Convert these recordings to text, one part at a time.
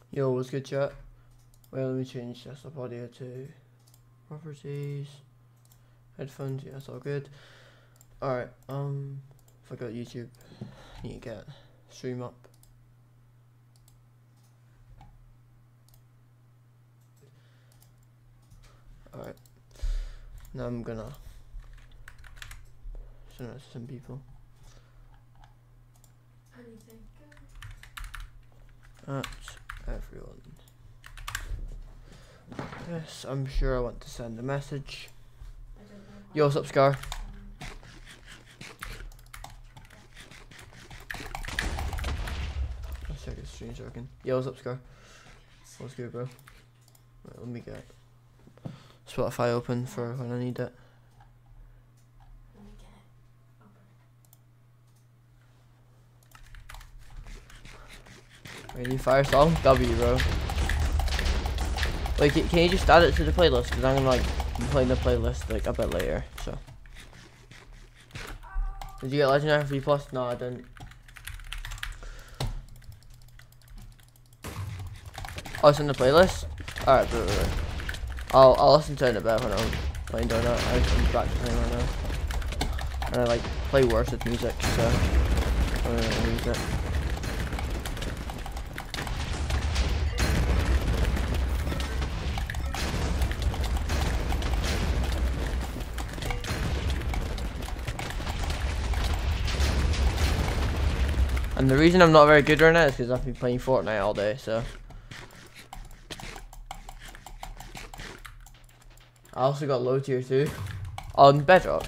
Yo, what's good, chat? Well, let me change desktop audio to properties, headphones. Yeah, that's all good. Alright, if I got YouTube, I need to get stream up. Alright, now I'm gonna send it to some people. That's everyone. Yes, I'm sure I want to send a message. Yo, what's up, Scar? Let's check his stream working. Yo, what's up, Scar? What's good, bro? Right, let me get Spotify open for when I need it. Ready, fire song? W, bro. Wait, can you just add it to the playlist? Because I'm gonna like be playing the playlist like a bit later. So, did you get Legendary V Plus? No, I didn't. Oh, it's in the playlist. All right, bro. I'll listen to it in a bit when I'm playing Donut. I'm practicing right now, and I like play worse with music, so I'm gonna use it. And the reason I'm not very good right now is because I've been playing Fortnite all day, so. I also got low tier 2 on Bedrock.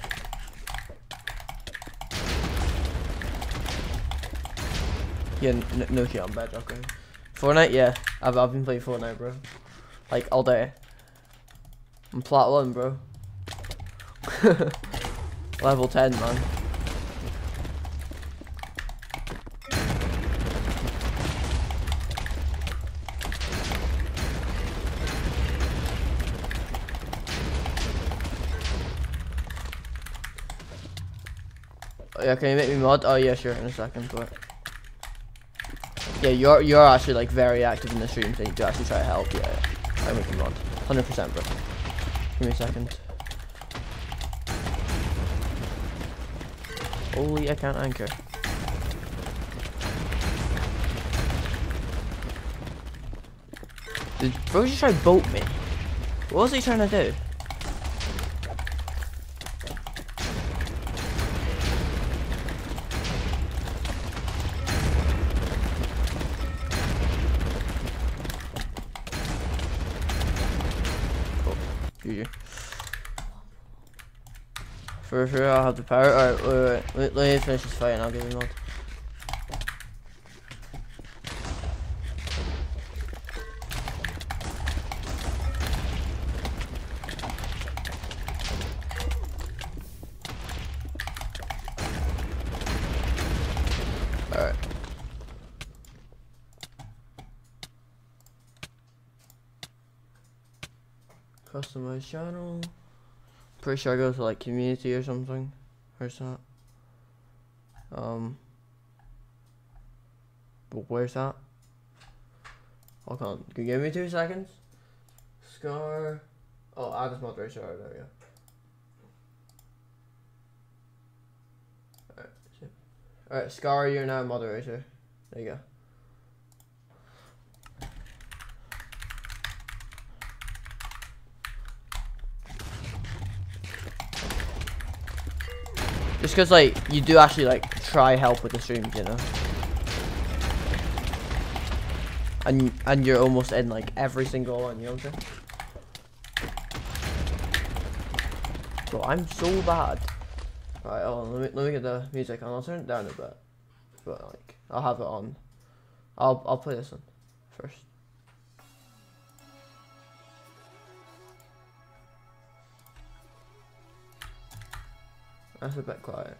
Yeah, no shit on Bedrock. Right? Fortnite, yeah. I've been playing Fortnite, bro. Like all day. I'm plat 1, bro. Level 10, man. Oh, yeah, can you make me mod? Oh yeah, sure, in a second, but yeah, you're actually like very active in the stream, so you do actually try to help. Yeah, I'll make you mod, 100%, bro. Give me a second. Holy, I can't anchor. Did bro just try to boat me? What was he trying to do? For sure, I'll have the power. Alright, wait, let me finish this fight and I'll give you mod. Alright. Customize channel. Pretty sure I go to like community or something. Where's that? But where's that? Hold on. Can you give me 2 seconds? Scar. Oh, add this moderation. There we go. Alright. Alright, Scar, you're now moderator. There you go. Just because, like, you do actually, like, try help with the streams, you know? And you're almost in, like, every single one, you know what I'm saying? Bro, I'm so bad. Alright, hold on, let me get the music on. I'll turn it down a bit. But, like, I'll have it on. I'll play this one first. That's a bit quiet.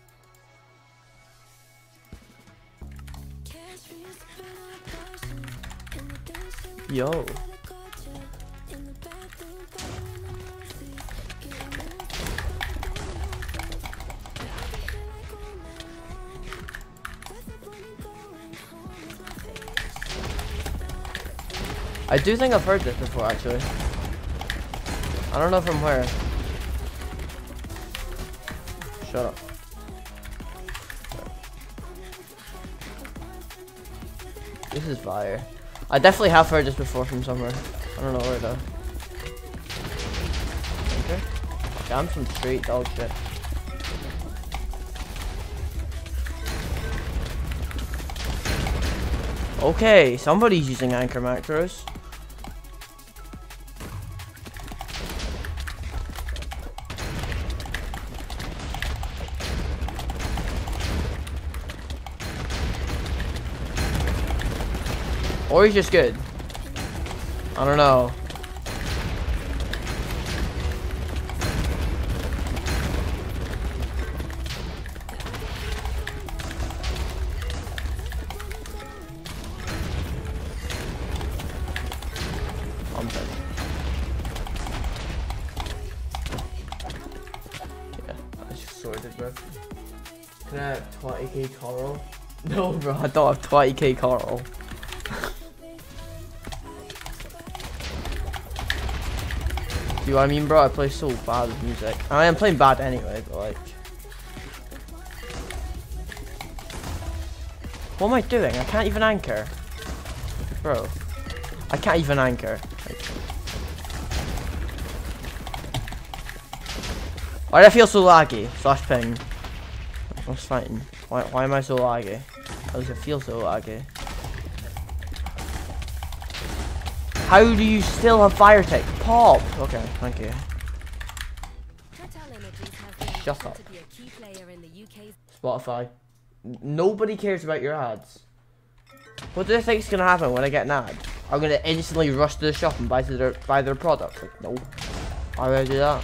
Yo. I do think I've heard this before, actually. I don't know from where. Shut up. This is fire. I definitely have heard this before from somewhere. I don't know where though. Okay. Okay, I'm some straight dog shit. Okay, somebody's using anchor macros. Or he's just good. I don't know. I'm dead. Yeah, I just sorted, bro. Can I have 20k coral? No, bro, I don't have 20k coral. See what I mean, bro? I play so bad with music. I am playing bad anyway, but like... What am I doing? I can't even anchor. Bro. I can't even anchor. Like... Why do I feel so laggy? Flash ping. What's fighting? Why am I so laggy? How does it feel so laggy? How do you still have fire tech? Pop! Okay, thank you. Shut up. Spotify. Nobody cares about your ads. What do they think is gonna happen when I get an ad? I'm gonna instantly rush to the shop and buy their product. Like, no. Why would I do that?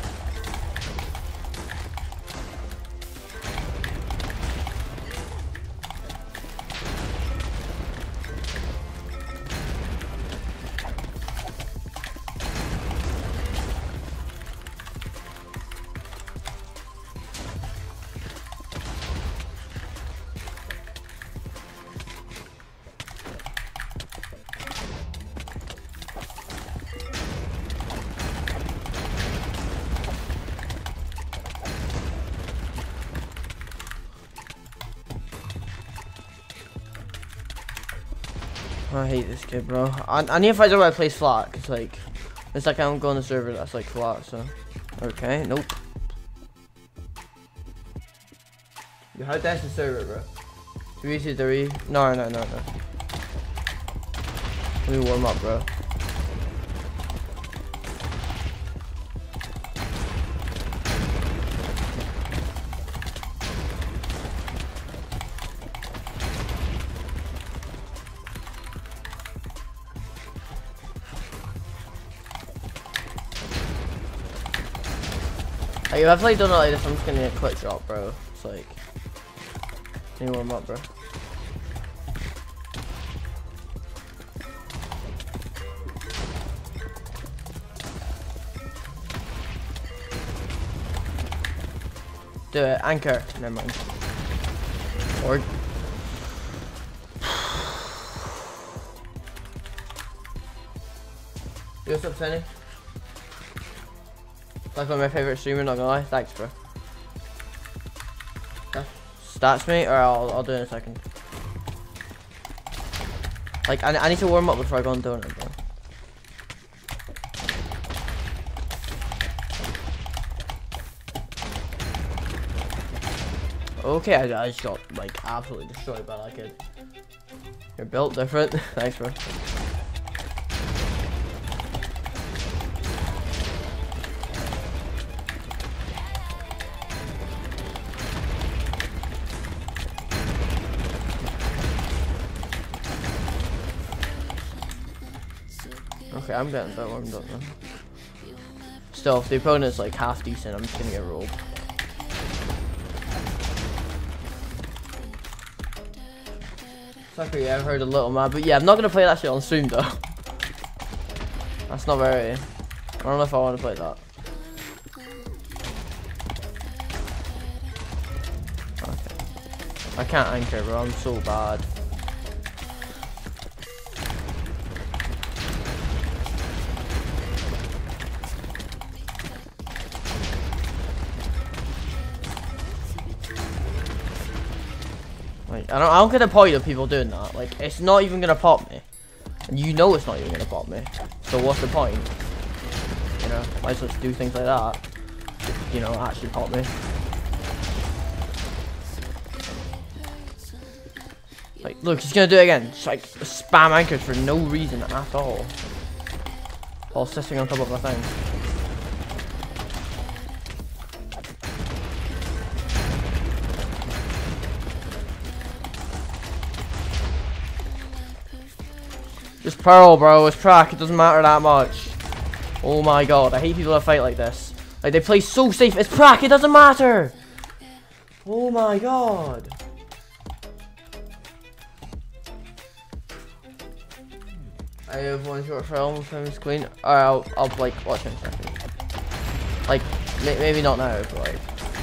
I hate this kid, bro. I need to find out where I place flat, cause like, it's like I'm going to server that's like flat, so. Okay, nope. Yo, how that's the server, bro? 3 No. Let me warm up, bro. Like, if I've played done it like this, I'm just gonna get a quick drop, bro. It's like, can you warm up, bro? Do it, anchor. Never mind. Or. Yo, what's up, Tenny? That's one of my favourite streamer, not gonna lie. Thanks, bro. Stats me, or I'll do it in a second. Like, I need to warm up before I go and do it, bro. Okay, I just got, like, absolutely destroyed by that kid. You're built different. Thanks, bro. Okay, I'm getting that warmed up now. Still, if the opponent's like half decent, I'm just gonna get rolled. Sorry, yeah, I've heard a little mad, but yeah, I'm not gonna play that shit on stream though. That's not very. I don't know if I want to play that. Okay. I can't anchor, bro. I'm so bad. Like, I don't get the point of people doing that. Like, it's not even gonna pop me. And you know it's not even gonna pop me. So what's the point? You know, might as well just do things like that. You know, actually pop me. Like, look, he's gonna do it again. Just like spam anchors for no reason at all. While sitting on top of a thing. Just Pearl, bro. It's track. It doesn't matter that much. Oh my god. I hate people that fight like this. Like, they play so safe. It's Prac. It doesn't matter. Oh my god. I have one short film from his queen. Alright, I'll like watch in a second. Like, maybe not now, but like.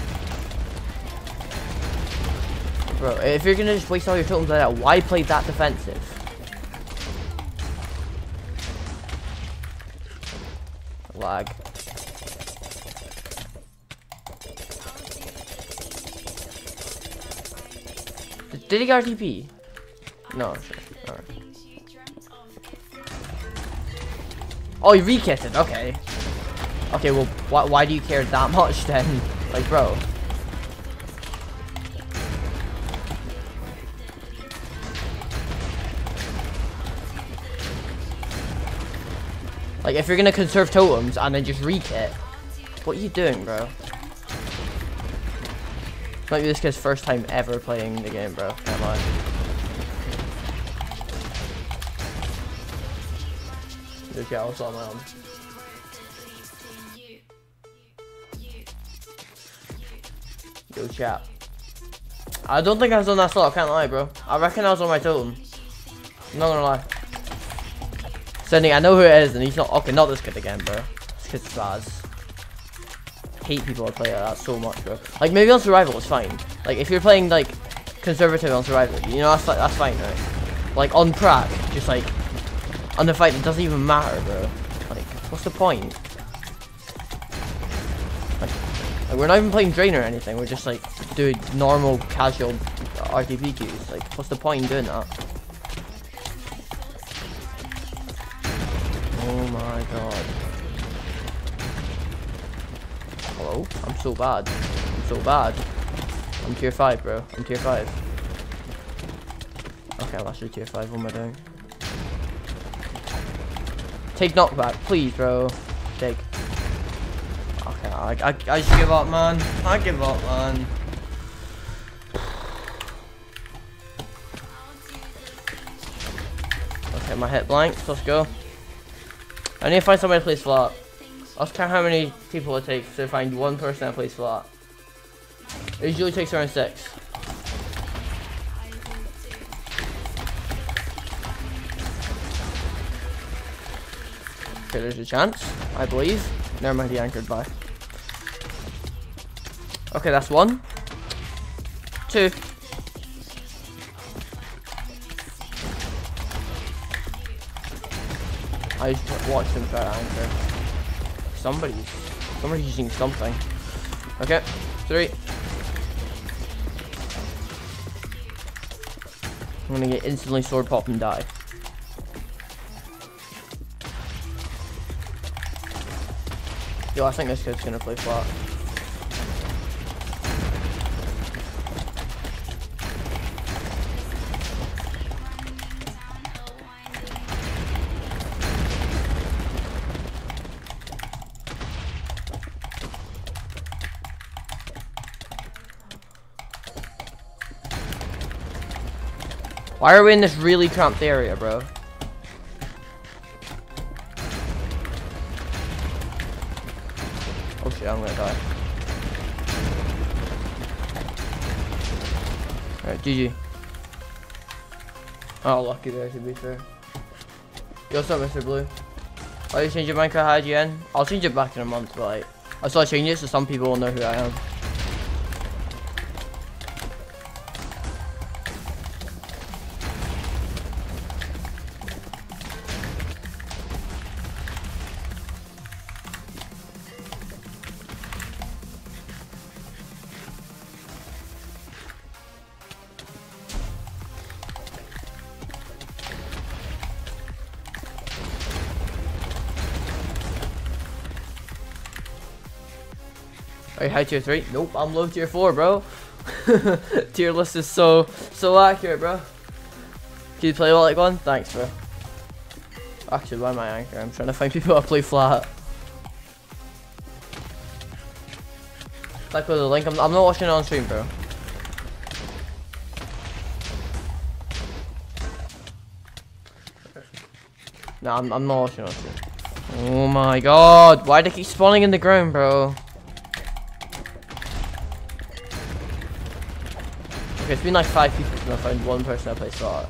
Bro, if you're gonna just waste all your totems like that, why play that defensive? Lag. Did he get RTP? No, sure. Alright. Oh, he re-kitted, okay. Okay, well, why do you care that much then? Like, bro. Like, if you're gonna conserve totems and then just re-kit, what are you doing, bro? Might be this kid's first time ever playing the game, bro. Can't lie. Okay, I'll saw my own. Yo, chat. I don't think I was on that slot, I can't lie, bro. I reckon I was on my totem. I'm not gonna lie. Sending, I know who it is, and he's not. Okay, not this kid again, bro. This kid's Spaz. Hate people that play like that so much, bro. Like, maybe on survival it's fine. Like, if you're playing like conservative on survival, you know, that's fine, right? Like on Prac, just like on the fight, it doesn't even matter, bro. Like, what's the point? Like we're not even playing Drain or anything. We're just like doing normal, casual RTP queues. Like, what's the point in doing that? Oh my god. Hello? I'm so bad. I'm so bad. I'm tier 5, bro. I'm tier 5. Okay, I'm actually tier 5. What am I doing? Take knockback, please, bro. Take. Okay, I just give up, man. I give up, man. Okay, my hit blanks. Let's go. I need to find somebody to play flat. Let's count how many people it takes to find one person that plays flat. It usually takes around 6. Okay, there's a chance, I believe. Never mind, he anchored by. Okay, that's 1. 2. I just watched him try to anchor. Somebody's using something. Okay, 3. I'm gonna get instantly sword pop and die. Yo, I think this kid's gonna play flat. Why are we in this really cramped area, bro? Oh shit, I'm gonna die. Alright, GG. Oh, lucky there, to be fair. Yo, what's up, Mr. Blue? Why you change your Minecraft IGN? I'll change it back in a month, but like, I still change it so some people will know who I am. you high tier 3? Nope, I'm low tier 4, bro. Tier list is so accurate, bro. Can you play well like one? Thanks, bro. Actually, why am I anchor? I'm trying to find people that play flat. Like with the link, I'm not watching it on stream, bro. No, I'm not watching it on stream. Oh my god, why do they keep spawning in the ground, bro? Okay, it's been like 5 people and I found one person that plays flat.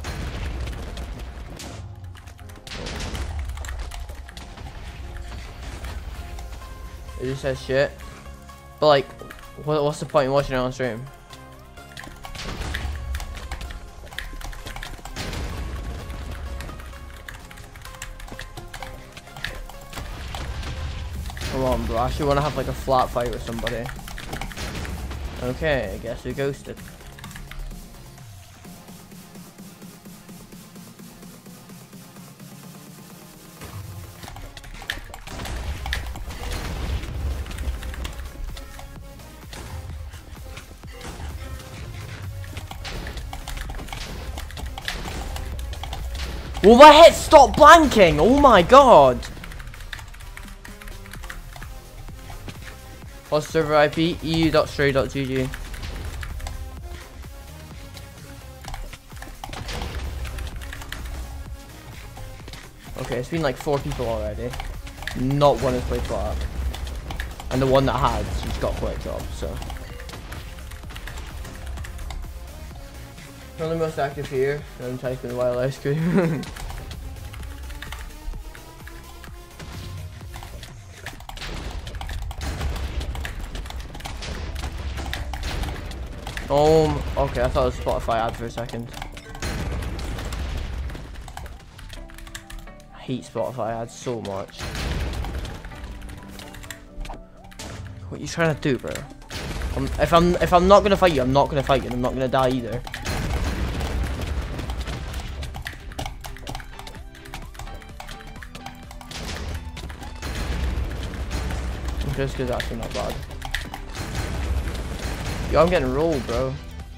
It just says shit. But like, what's the point in watching it on stream? Come on, bro. I actually want to have like a flat fight with somebody. Okay, I guess we ghosted. Well, my head stopped blanking! Oh my god! What's server IP? eu.stray.gg. Okay, it's been like 4 people already. Not one has played flat. And the one that had, she's got a quick job, so. Probably most active here, and I'm typing wild ice cream. Okay, I thought it was Spotify ad for a second. I hate Spotify ads so much. What are you trying to do, bro? If I'm not gonna fight you, I'm not gonna fight you, and I'm not gonna die either. Just because that's not bad. Yo, I'm getting rolled, bro.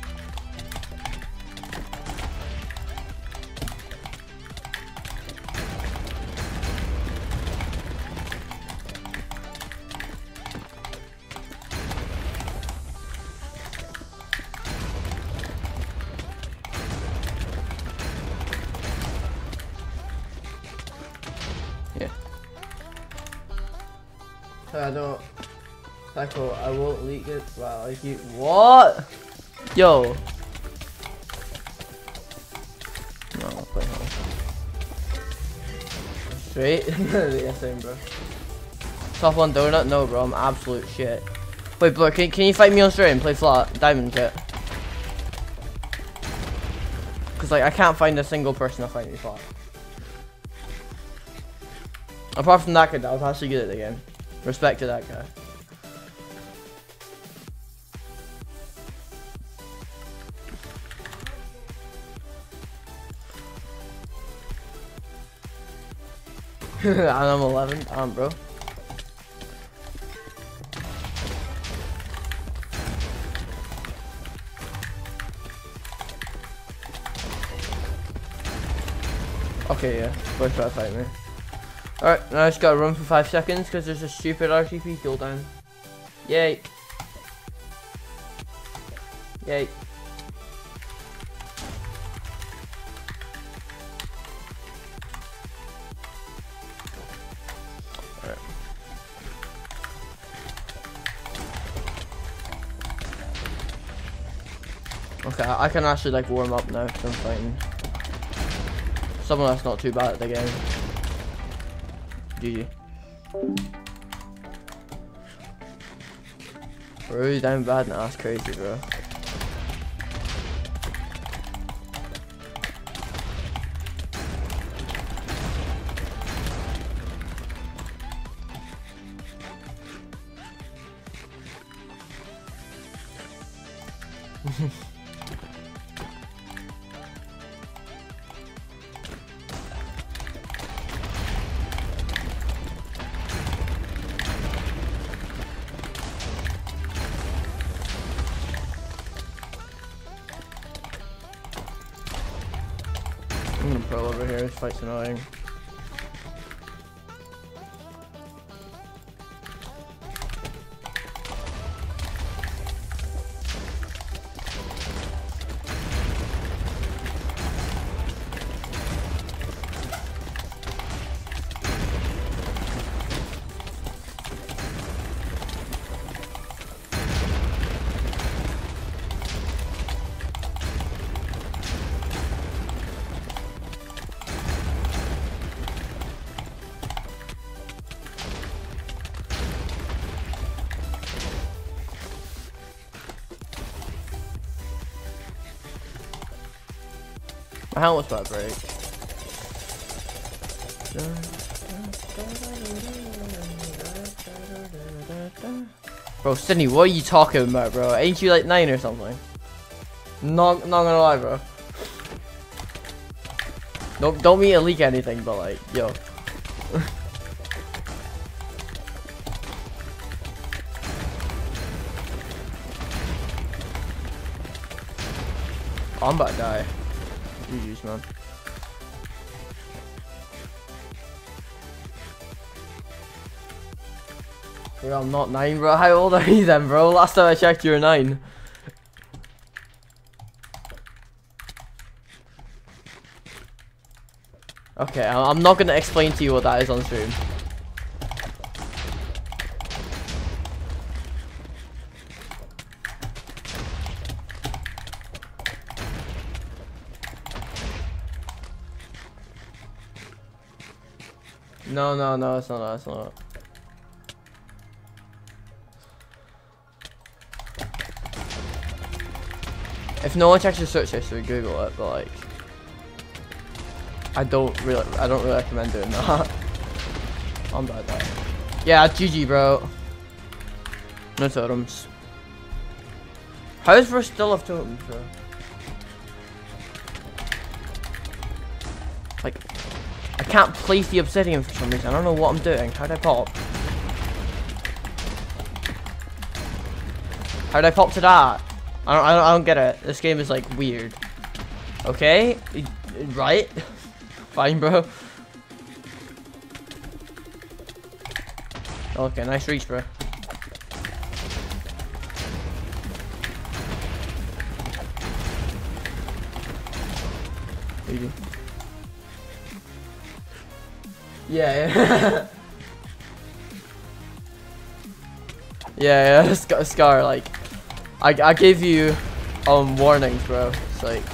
Yeah. I don't. Psycho, I won't leak it. Wow, like you. What? Yo. No, I'll play home. Straight? Yeah, same, bro. Top 1 donut? No, bro, I'm absolute shit. Wait, Blur, can you fight me on stream? Play flat, diamond kit. Cause like I can't find a single person to fight me flat. Apart from that kid, I was actually good at the game. Respect to that guy. And I'm 11. Damn, bro. Okay, yeah. Both try to fight me. Alright, now I just gotta run for 5 seconds because there's a stupid RTP cooldown. Yay. Yay. Alright. Okay, I can actually like warm up now because I'm fighting someone that's not too bad at the game. GG. Bro, damn bad now, that's crazy, bro. I'm gonna pro over here. This fight's annoying. My helmet's about to break. Bro, Sydney, what are you talking about, bro? Ain't you like 9 or something? Not gonna lie, bro. Don't mean to leak anything, but like, yo. I'm about to die. GG's, man. Bro, I'm not 9, bro. How old are you then, bro? Last time I checked, you were 9. Okay, I'm not gonna explain to you what that is on stream. No, it's not, it's not. If no one checks your search history, Google it, but like, I don't really recommend doing that. I'm bad at that. Yeah, GG, bro. No totems. How is there still have totems, bro? Like, I can't place the obsidian for some reason. I don't know what I'm doing. How'd I pop? How'd I pop to that? I don't get it. This game is like weird. Okay, right? Fine, bro. Okay, nice reach, bro. GG. Yeah. Yeah, Scar, like, I gave you warnings, bro. It's like,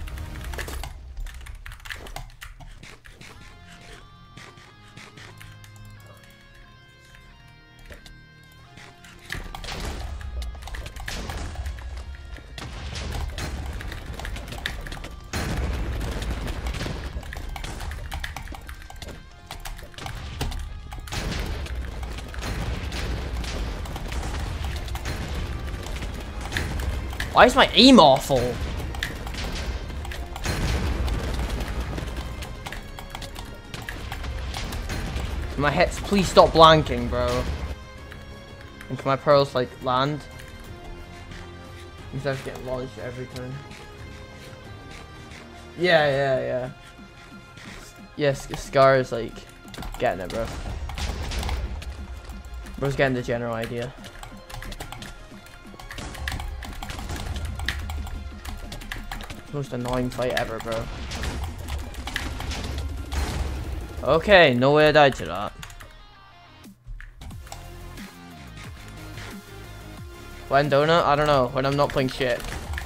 why is my aim awful? My hits, please stop blanking, bro. And can my pearls like land? Instead of getting launched every time. Yeah. Yes, Scar is like getting it, bro. Bro's getting the general idea. Most annoying fight ever, bro. Okay, no way I died to that. When donut? I don't know. When I'm not playing shit.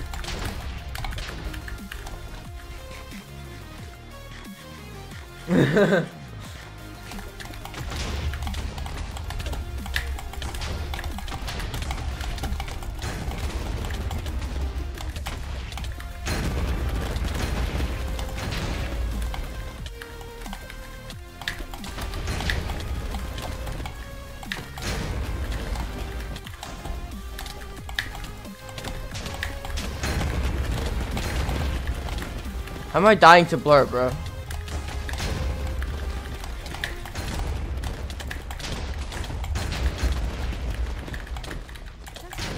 How am I dying to blur, bro?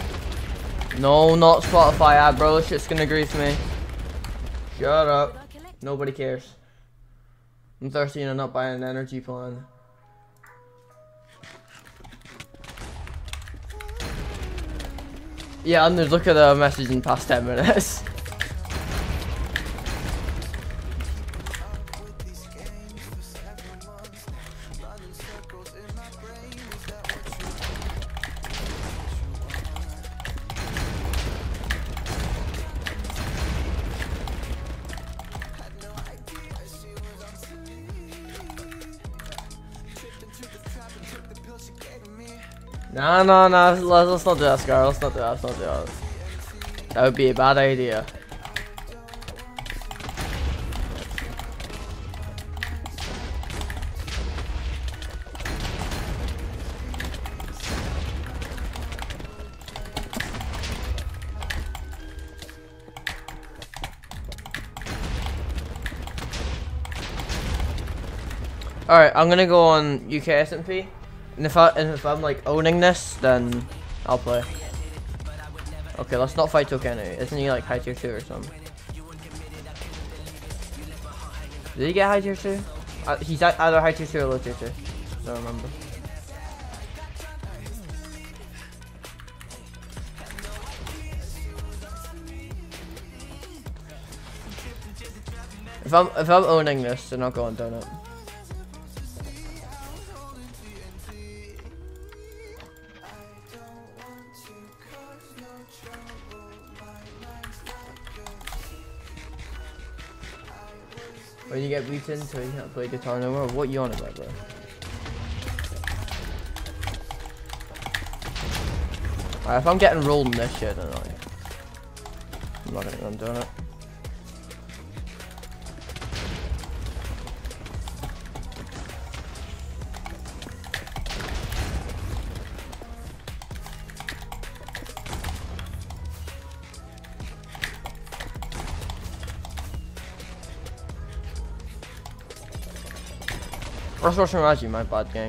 No, not Spotify ad, bro. This shit's gonna grief me. Shut up. Nobody cares. I'm thirsty and I'm not buying an energy plan. Yeah, and look at the message in the past 10 minutes. No, let's not do that, Scar. Let's not do that, let's not do that. That would be a bad idea. Alright, I'm gonna go on UK SMP. And if I'm like owning this, then I'll play. Okay, let's not fight Tokenu. Isn't he like high tier 2 or something? Did he get high tier 2? He's either high tier 2 or low tier 2. I don't remember. If I'm owning this, then I'll go on Donut. When you get beaten, so you can't play guitar no more. What you on about, bro? Alright, if I'm getting rolled in this shit, then I'm not gonna go on Donut. First Russian Raji, my bad gang.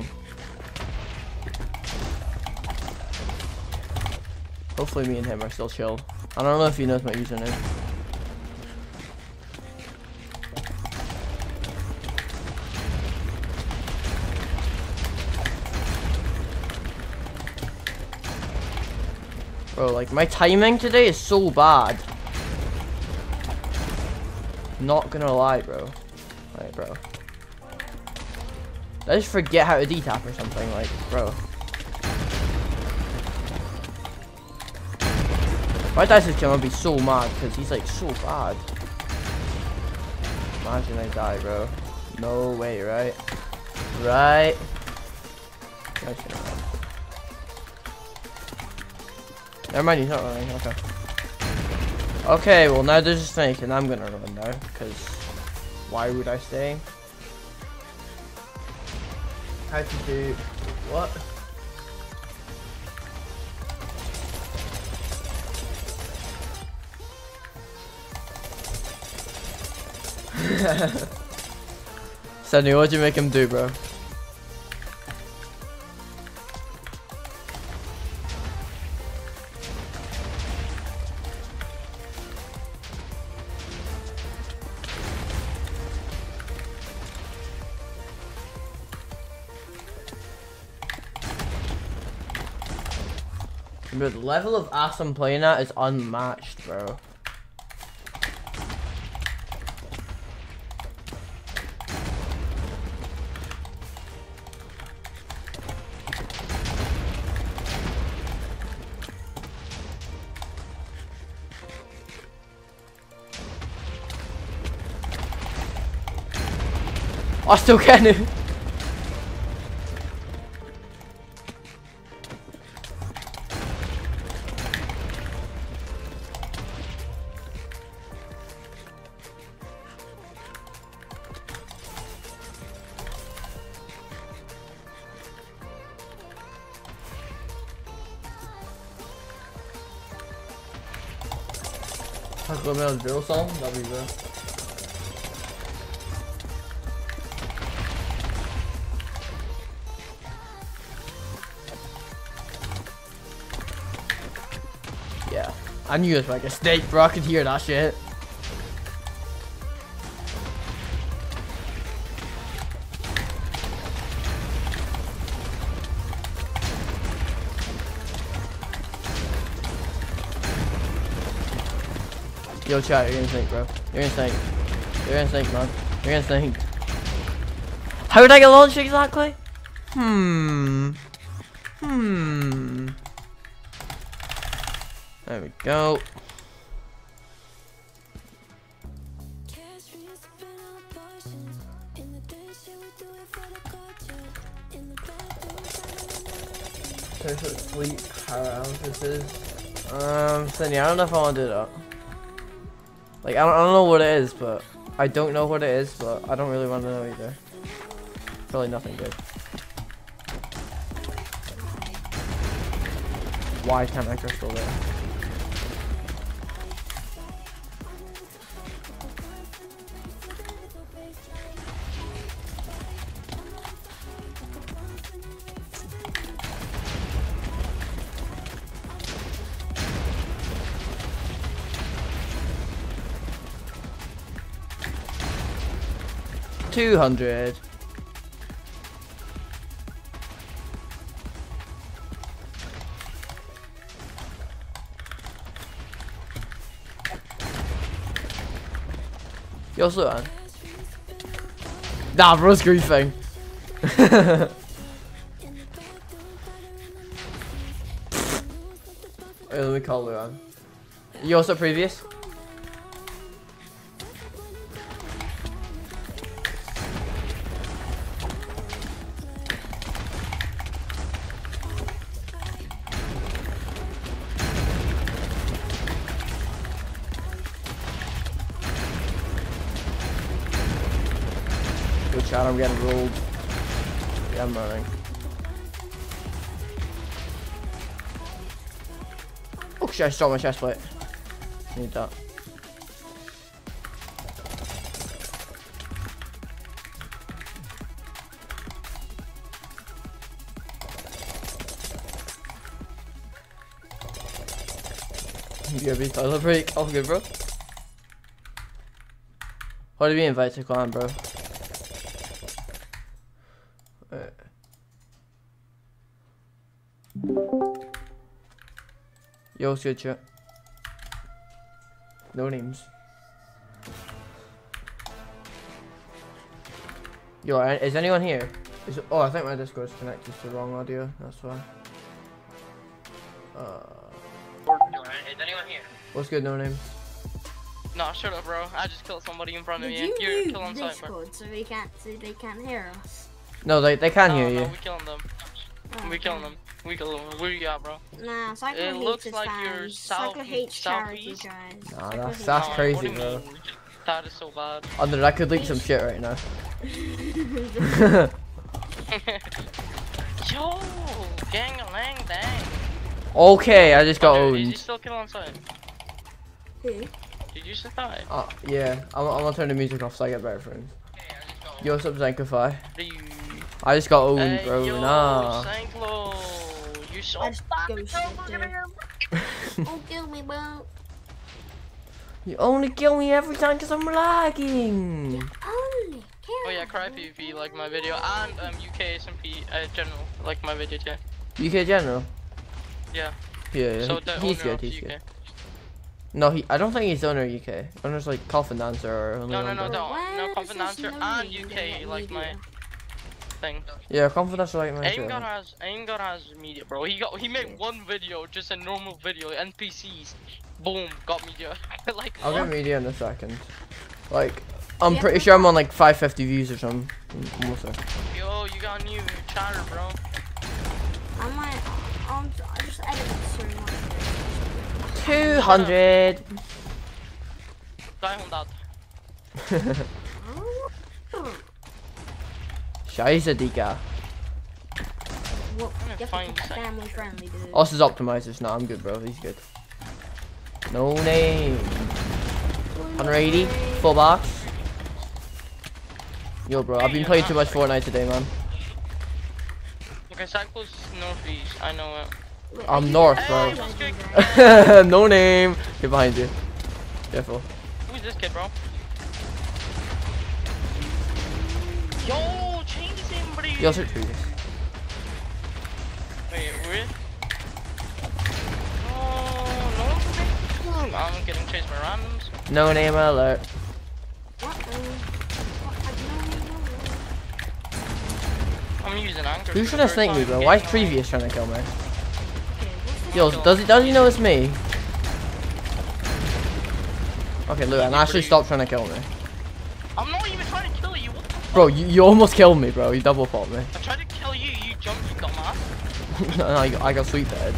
Hopefully me and him are still chill. I don't know if he knows my username. Bro, like my timing today is so bad. Not gonna lie, bro. Like, bro. I just forget how to D-tap or something, like, bro. If I die to him, I'd be so mad, because he's, like, so bad. Imagine I die, bro. No way, right? Right? Never mind, he's not running, okay. Okay, well, now there's a snake, and I'm gonna run now, because why would I stay? How to do what? Sunny, what'd you make him do, bro? Bro, the level of ass I'm playing at is unmatched, bro. I still can it. Talk about a drill song, that'd be good. Yeah, I knew it was like a snake, bro. I could hear that shit. Yo, chat, you're gonna sink, bro. You're gonna sink. You're gonna sink, man. You're gonna sink. How did I get launched exactly? There we go. Sleep paralysis. Cindy, I don't know if I want to do that. Like, I don't know what it is, but I don't know what it is, but I don't really want to know either. Probably nothing good. Why can't I crystal there? $200. Yo, slow down. Nah, bro's griefing. Wait, let me call Luan. You also previous? Chat, I'm getting rolled. Yeah, I'm running. Oh shit, I stole my chest plate. Need that. You be toilet break. All good, bro. How did we invite to clan, bro? Yo, what's good, chat? No names. Yo, is anyone here? Oh, I think my Discord's connected to the wrong audio. That's why. Is anyone here? What's good, no names? No, shut up, bro. I just killed somebody in front of you. You're killing Discord, so they can't hear us. No, they can hear you. No, we killing them. We killing them. We kill them. Where you at, bro? Nah, Cyclo it hates looks his like fans. you're Cyclo hates charity, southeast. guys. Nah, Cyclo that's hates crazy, What do you bro. mean? That is so bad. Under, I could leak some shit right now. Yo, gang-a-lang dang. Okay, I just got Is he owned. still kill on site? Who? Did you just die? Yeah, I'm gonna turn the music off so I get better frames. Yo, what's up, Zankify? Hey, I just got owned, bro. yo, Nah. Cyclo, you're so I just fucking ghosted, dude. Don't kill me, bro. You only kill me every time because I'm lagging. Only kill Oh yeah, Cry PvP like my video, and UK SMP general like my video too. UK General? Yeah. Yeah, So the he's owner good, of he's UK. good. No, I don't think he's owner UK. Owner's like Coffin Dancer or only No, Wonder. no, Confidential and UK like my thing. Yeah, Confidential like my Aim God has media, bro. He made one video, just a normal video, NPCs. Boom, got media. Like I'll what? get media in a second. Like, I'm pretty sure I'm on like 550 views or something. Almost there. Yo, you got a new chatter, bro. I just edited so much. 200. Die on that. Scheiße, Digga. Well, you have to Fine, keep family friendly, dude. Us is optimizers. Nah, I'm good, bro. He's good. No name. 180. Full box. Yo, bro. I've been playing too much Fortnite today, man. Okay, Cyclo's northeast. I know it. Wait, I'm north, Hey, bro. what's good? No name. Get behind you. Careful. Who's this kid, bro? Yo, change the same, buddy. Yo, search for this. Wait, where? Oh, no one's big. I'm getting chased by randoms. No name alert. I'm using anchor. Who's trying to snake me, bro? Why is Previous trying to kill me? Yo, does he know it's me? Okay, Luan, actually stop trying to kill me. I'm not even trying to kill you. What the fuck? Bro, you almost killed me, bro. You double fault me. I tried to kill you. You jumped, you dumbass. No, I got sweet dead.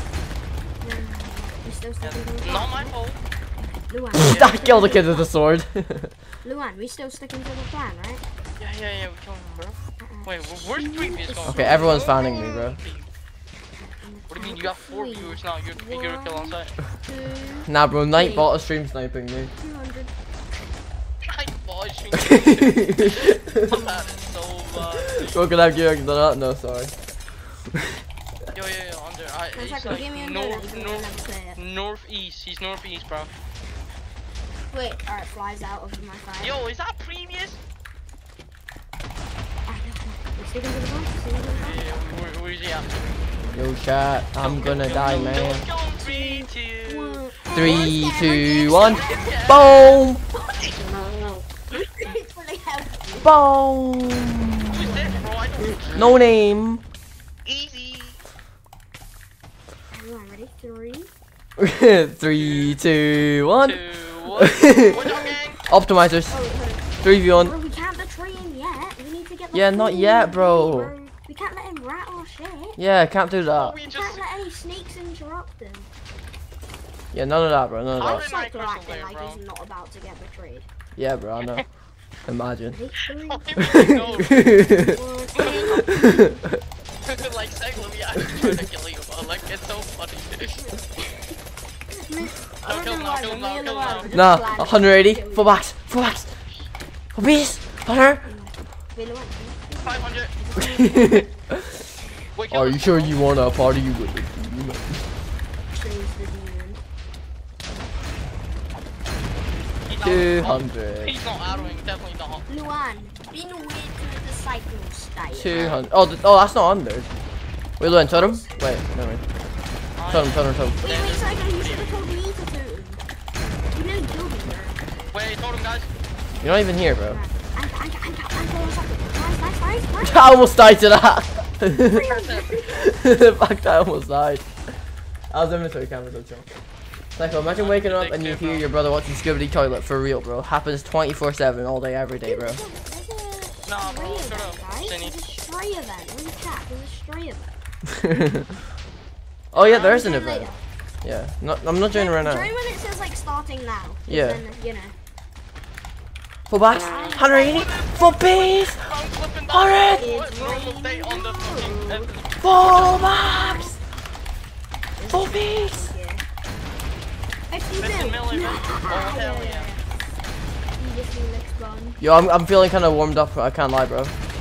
Not my fault. Luan, I killed the kid with the sword. Luan, we still sticking to the plan, right? Yeah, we killed him, bro. Wait, where's Previous going? Okay, everyone's fanning me, bro. What do you mean? You got 4 viewers now. You're a kill on site. Nah, bro, Nightbot is stream sniping me. 200. I watching. That is so bad. Bro, can I have gear? No, sorry. Yo, under. One He's second, give me a like minute, I'll never say it. northeast. He's northeast, bro. Wait, alright, flies out of my fire. Yo, is that Previous? We're sticking to the plan, we're sticking to the plan. Yeah, where's he at? Yo, chat, I'm gonna die, man. Don't kill him. 3, 2. 3, 2, 1. Boom! It's really helpful. Boom! Who's this, bro? I don't. No name. Easy. Everyone ready? 3, 2, 1. 2, 1. What's up, gang? Optimizers. Oh, wait, hold on. 3v1. Bro, we can't betray him yet. We need to get the Yeah, not full yet, UAV, bro. We can't let him rat or shit. Yeah, can't do that. We We just. can't let any snakes interrupt him. Yeah, none of that, bro. None of How that. did my Cycle crystal acting layer, like bro? he's not about to get betrayed. Yeah, bro, I know. Imagine. Ready? No. 3, 1. Like, secondly, I'm trying to kill you, but like, it's so funny. I don't know why, but me and Luan were just Nah, planning 180. to kill you. Full backs. Full backs. Full beast. 100. Wait, Luan, 500. Wait, kill Are him. you sure you wanna party with the demon? praise the demon. He's not- 200. He's not arrowing, definitely not. Luan, been away to the cycle style. 200. Oh, that's not under. Wait, Luan, totem? Wait, never mind. Totem. Wait, cycle, you should have told me to totem. You didn't kill me, bro. Wait, told him, guys. You're not even here, bro. I'm going cycle. Nice. I almost died to that. Fuck, I almost died. I was inventory camera, so chill. Psycho, imagine waking up and you hear your brother watching Skibidi Toilet for real, bro. Happens 24/7, all day, every day, bro. Nah, bro, shut up, Guys, Cindy. there's a stray event. In the chat, there's a stray event. Oh yeah, there is an Join event. later. Yeah, I'm not joining right now. Join when it says like starting now. 'Cause Yeah. Then, you know. Full backs, 180, full beast, I'm flipping that. Alright. What normal day on the fucking full backs, full beast. Yeah. 50 50 mil. million. Oh, hell yeah. You just need next one. Yo, I'm feeling kind of warmed up. I can't lie, bro.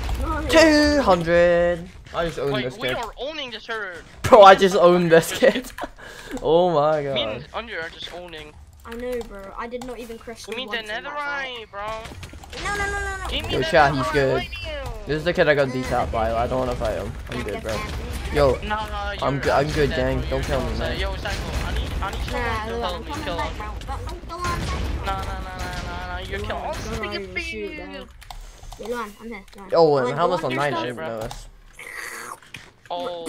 200. I just own Wait, this we kid. are owning this herd. Bro, I just own this kid. Oh my Me god. and Under are just owning. I know, bro. I did not even crystal. We mean the once in that fight. netherite, bro. No. Give me Yo, the chat, he's netherite good. right now. This is the kid I got D-tapped by. I don't want to fight him. I'm good, bro. Yo, Nah, I'm you're good- I'm good, dead, gang. bro. Don't You're kill me, so man. sad. Yo, Psycho, I need Nah, someone to look, help I'm me coming kill back, him. bro. Go on. Nah, you're Go killing. on, Oh, go stick on, it, shoot, bitch. bro. Yeah, Luan, I'm here. Luan. oh, Luan, and go how much on on your 9? I stuff. didn't even know this. Oh.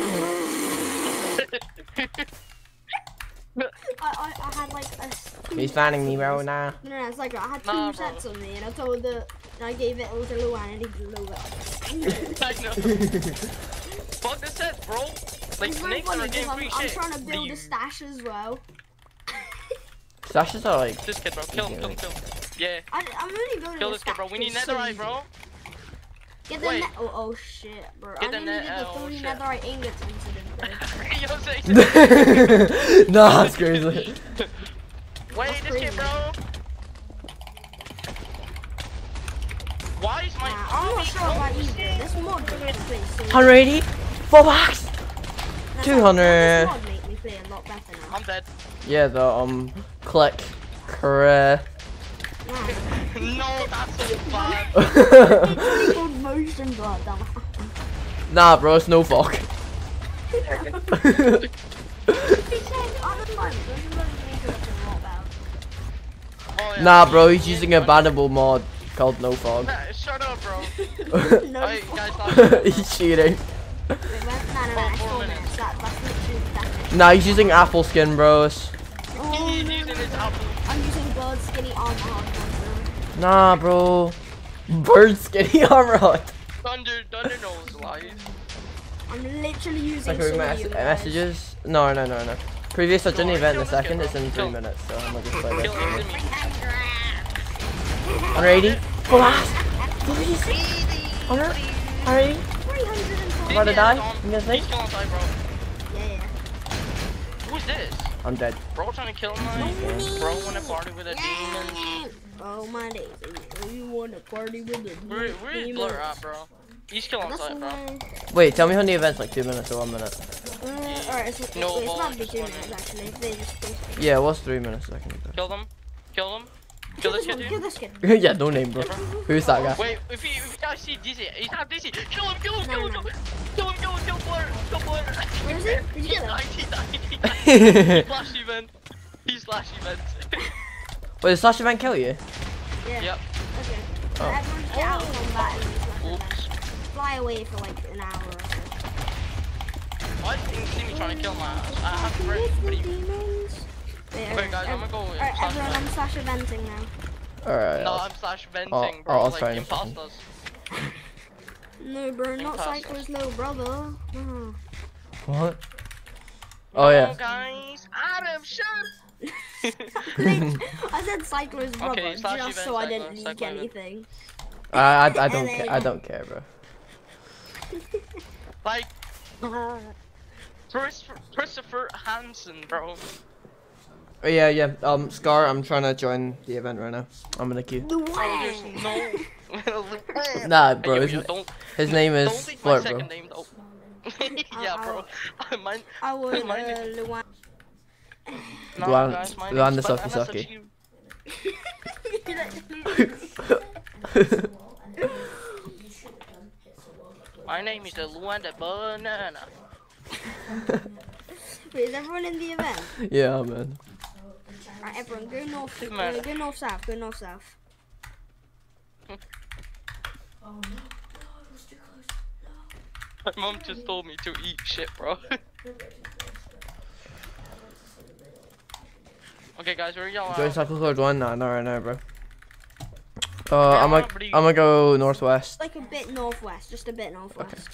I had like a. He's fanning me, bro. Nah. No, it's like I had two Nah, bro. sets on me, and I told the, and I gave it all to Luan, and he blew it. I know. Fuck the sets, bro. Like, It's very snakes are funny getting because free I'm shit. trying to build a Leave. stash as well. Stashes are like. This kid, bro. Kill him. Yeah. I'm only building Kill a this kid, bro. stash, We need it's so netherite, easy. bro. Get the Wait. oh shit, bro. Get I the needed net- the oh, 3 shit. netherite ingots incident, bro. Yo, say Nah, that's crazy. Wait, That's this crazy. kid, bro. Why is my I'm not sure about either. This mod makes me play so 180, full backs. That's 200. This mod make me play a lot better now. I'm dead. Yeah, the click, correct. Nah. No, that's so bad. It's called motion blur, dumb. Nah, bro, it's no fuck. He said, other times, motion blur make it look a lot better. Oh, yeah. Nah, bro, he's using a bannable mod called No Fog. Nah, shut up, bro. No. Alright, guys, stop. He's cheating. Wait, it's 4 minutes. That's literally pathetic. Nah, he's using apple skin, bros. Oh, He's no. using his apple. I'm using blood skinny armor hard. Nah, bro. Bird skinny armor hut. Thunder knows lies. I'm literally using Like, we messages? No. Previous touch on the event in a second, it's in 3 minutes, so I'm gonna just play Kill this. him, Timmy. 180. Blast! Please! 180. 300. I'm about to die. He's You gonna snake? He's killing side, bro. Yeah. Who's this? I'm dead. Bro trying to kill me? Bro wanna party with the demons? Oh my days. You wanna party with the Where's Blur at, bro? He's killing That's side, bro. why. Wait, tell me how the event's like 2 minutes or 1 minute. Alright, it's No it's ball, about to be just 2 one minutes actually. They just Yeah, it was 3 minutes a second ago. Kill them. Kill them. kill Kill this this kid, one, kill dude. this kid. Yeah, no name, bro. Who's that guy? Wait, if you guys see Dizzy, he's not Dizzy. Kill him, kill him, No, kill him, no. kill him, kill him, kill Blur, kill Blur. Where is he? Did you He kill him? died, he died. Slash event. He slash event. Wait, did Slash Event kill you? Yeah. Yep. Okay. Oh. Everyone get out of combat and just Oops. fly away for like an hour or so. Why did you see me trying to kill my ass? I have to break. What do you Demons. Okay, guys, I'm gonna go with Alright, slash everyone, I'm event. slash eventing now. Alright. No, I'm slash venting, Oh, bro. I'll Like try and- imposters. No, bro, not Impossible. Cyclo's little brother. No. What? Oh, yeah. guys, Adam, shut I said Cyclo's brother Okay, slash just so I event, didn't Cyclo, leak Cyclo event. anything. I don't care. I don't care, bro. Like, Christopher Hansen, bro. Oh, yeah. Scar, I'm trying to join the event right now. I'm in the queue. The Bro, there's way. no. Nah, bro. Okay, His, don't his name is don't leak my Flirt, bro. second name though. Yeah, bro. Mine. I would, Mine is- Luan. No, Luan- guys, mine Luan is the but Sucky MSFU. My name is the Luan the Banana. Wait, is everyone in the event? Yeah, man. Right, everyone, go north, Man. go north south, go north south. My mom just told me to eat shit, bro. Okay, guys, where y'all Join at? Cycle Code 1? Nah, not right now, bro. Yeah, I'm but you- gonna go northwest. Like a bit northwest, just a bit northwest.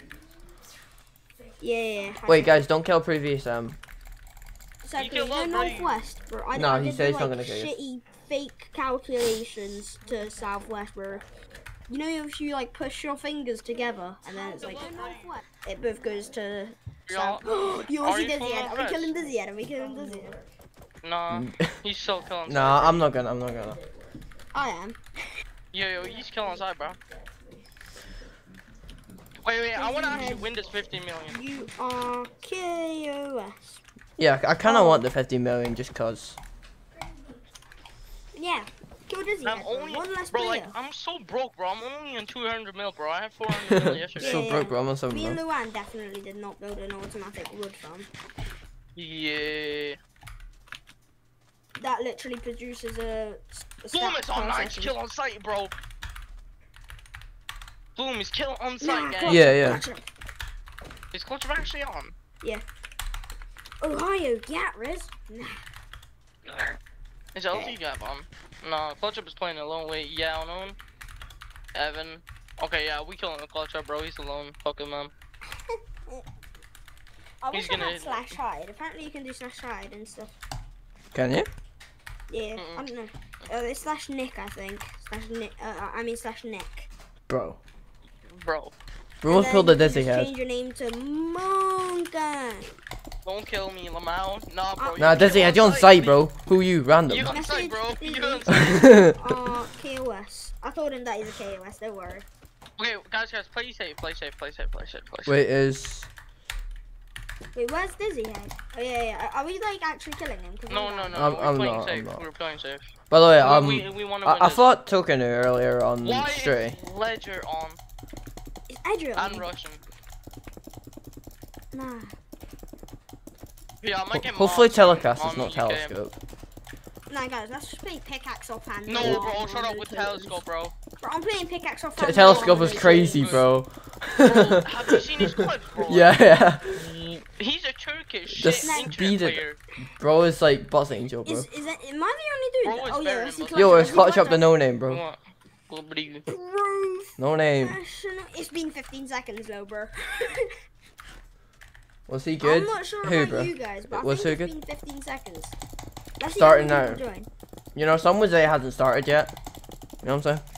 Yeah. Wait, guys, don't kill previous, So You go killed us, bro. northwest, bro. I No, I he did said do, he's not like, gonna kill you. shitty fake calculations to southwest, bro. You know if you like push your fingers together and then it's like it both goes to Y'all- south. You are see you Dizzy full Head? of Are we press? killing Dizzy Head? Are we killing Dizzy Head? Nah, he's still killing. Nah, side, I'm not gonna. I am. Yo, he's killing side, bro. Wait, I wanna actually win this 50 million. You are KOS. Yeah, I kinda Oh. want the 50 million just cause. Yeah. Kill Dizzy I'm Head. Bro. only, One less bro, player. like, I'm so broke, bro. I'm only on 200 mil, bro. I had 400 mil yesterday. So Yeah. broke, bro. I'm on 7 Me and mil. Luan definitely did not build an automatic wood farm. Yeah. That literally produces a Boom, stack it's on 9 processing. kill on site, bro. Boom, he's kill on Nah, site, guys. clutch Yeah, him, yeah. clutch him. Is Clutch actually on? Ohio, yeah, Riz. Nah. Is LT got bomb? No, Clutch Up is playing alone. Wait, yeah, unknown. Evan. Okay, yeah, we killing the Clutch Up, bro. He's alone. Fuck him, man. I He's wish I gonna- had slash hide. Apparently you can do slash hide and stuff. Can you? Yeah, Mm-mm. I don't know. It's slash Nick, I think. Slash Nick. I mean slash Nick. Bro. Bro, We almost killed the And then Dizzy you can Head. change your name to Monka. don't kill me, Lamau. Nah, bro. Nah, you Dizzy kill Head, you're on site, bro. Who you? Random. You on site, bro. Message You on Dizzy. site. KOS. I told him that he's a KOS, don't worry. Okay, guys, play safe, play safe, play safe, play safe, play safe. Wait, is. Wait, where's Dizzy Head? Oh yeah. Are we like actually killing him? 'Cause No, I'm no, down. no. I'm we're playing not, I'm safe. not. We're playing safe. By the way, we want to win I this. fought Tokenu earlier on Why Stray. is Ledger on Is Edriel? and Russian? Nah. Yeah, I might get Hopefully mods telecast on is not UK. telescope. Nah, guys, let's just play pickaxe offhand. No, bro, shut up with telescope, bro. Bro, I'm playing pickaxe offhand. Telescope was crazy, bro. Bro, have you seen his clips, bro? Yeah. He's a Turkish Just shit internet speed it. player. Bro is like Boss Angel, bro. Am I the only dude? Bro, it's Oh yeah, better let's than see most. Yo, Clutch let's Up, clutch up the Clutch no name, bro. What? What do you? Bro, No name. it's been 15 seconds though, bro. Was he good? I'm not sure Who, about bro? you guys, but Was I who think good? it's been 15 seconds. Let's see Starting how many now. people join. You know, some would say it hasn't started yet. You know what I'm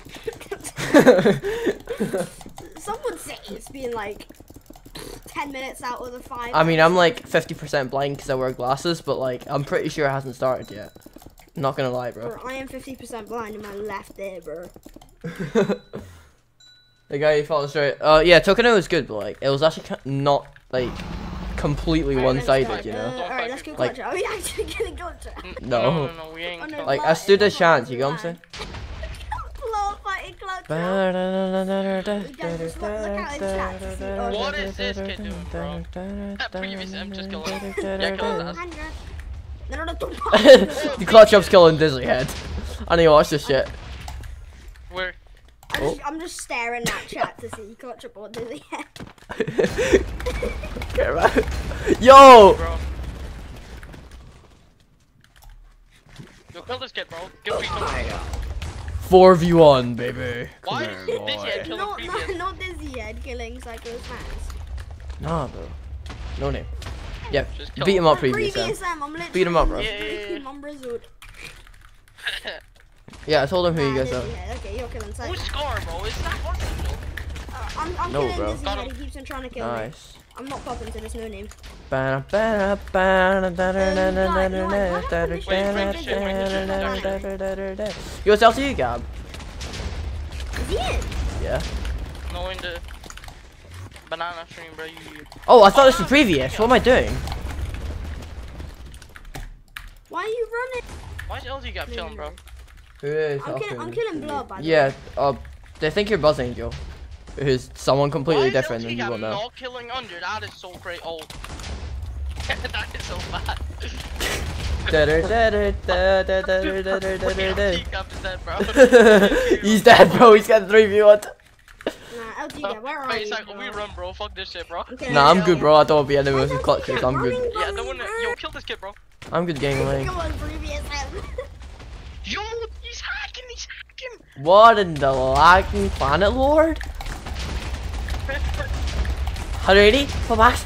saying? Some would say it's been like 10 minutes out of the 5. I mean, I'm like 50% blind because I wear glasses, but like, I'm pretty sure it hasn't started yet. Not gonna lie, bro. Bro, I am 50% blind in my left ear, bro. The guy who followed straight. Yeah, Tokeno was good, but like, it was actually not like completely Alright, one-sided, you know. Alright, let's go Like- Clutch Up. Are we actually gonna Clutch Up? No. No, we ain't. Oh, no. Like, Like, I stood a chance. You know what I'm saying? Blow fighting Clutch Up. what is this kid doing, bro? That previous M just killed him. Yeah, kill his ass. No. The clutch up's killing Dizzy Head. I need to watch this shit. Where? I'm just staring at chat to see Clutch Up or Dizzy Head. Get right. Yo! Bro. Yo, kill this kid, bro. Give me some. 4v1, baby. Why is this head killing No, previous? not Dizzy Head killing Psycho fans. Nah, bro. No name. Yeah, Just kill beat him up Previous previous. I'm literally Beat him up, bro. Yeah. on Brazil. Yeah, I told him who you guys are. Dizzy Head. Okay, you're killing Psycho. Who's Scar, bro? Is that what? I'm No, killing bro. Dizzy Head. He keeps on trying to kill me. Nice. I'm not popping to this no name. Yo, it's LTE, Gab. Is he in? Yeah. No, in the banana stream, bro. You. Oh, I thought this was previous. What am I doing? Why are you running? Why is LG Gap chilling, bro? Who is I'm killing Blood, by the way. Yeah, they think you're Buzz Angel. Who's someone completely Why different is than LG you Gap will know. not killing under? That is so great. Oh. That is so bad. LG Gap is dead, bro. He's dead, bro. He's got 3v1. Nah, LG, yeah, where are Wait, you? it's like, bro? we run, bro. Fuck this shit, bro. Okay, Nah, I'm yeah. good, bro. I don't want to be Why enemies with LG clutches. keep I'm good. running, Yeah, no running, one. Yo, kill this kid, bro. I'm good, gang lane. Come on, previous M. Yo, he's hacking. He's hacking. What in the lagging planet, Lord? 180? Full max?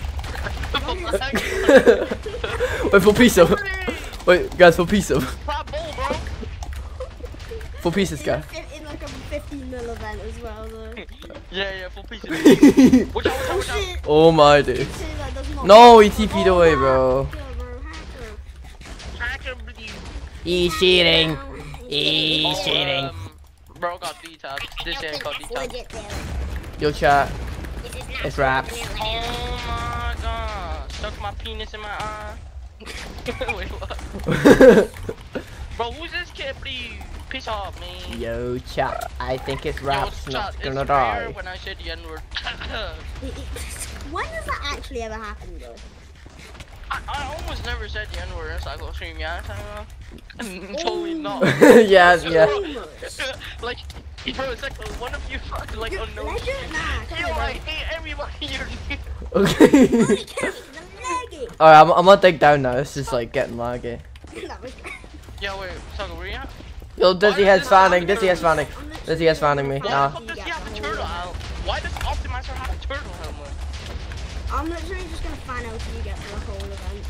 Wait, full piece of. Wait, guys, full piece of. Prop bull, bro. Full piece this guy. In like a 15 mil event as well, though. Yeah, full piece. Watch out, Oh watch out. shit! Oh my dude. Shit, that does not No, he work. TP'd away, bro. Hacker, bro, hacker. Hacker, bro. He's cheating. Oh, He's cheating. Bro got D-tab. This head got D-tab. Legit, though. Yo, chat. It's raps. Oh my god. Stuck my penis in my eye. Wait, what? Bro, who's this kid, please? Piss off, man. Yo, chat. I think it's Yo, raps chat, not it's gonna rare die. when I said the N-word. When does that actually ever happen, though? I almost never said the N-word in Psycho Stream, yeah? Totally not. Yeah, yeah. Almost. Like, bro, it's like one of you fucking like You're unknown legend? shit. Nah, Yo, come I on. hate everybody you're Okay. Holy cow, the leggy. Alright, I'm gonna dig down now. This is like getting laggy. That was great. Yeah, wait, Psycho, where you at? Yo, Dizzy Why Head's does fanning. this Dizzy Head's fanning. Dizzy Head's fanning me. Why Nah. the fuck does he have a turtle helmet? Why does Optimizer have a turtle helmet? I'm literally just gonna fan out till you get for the whole event.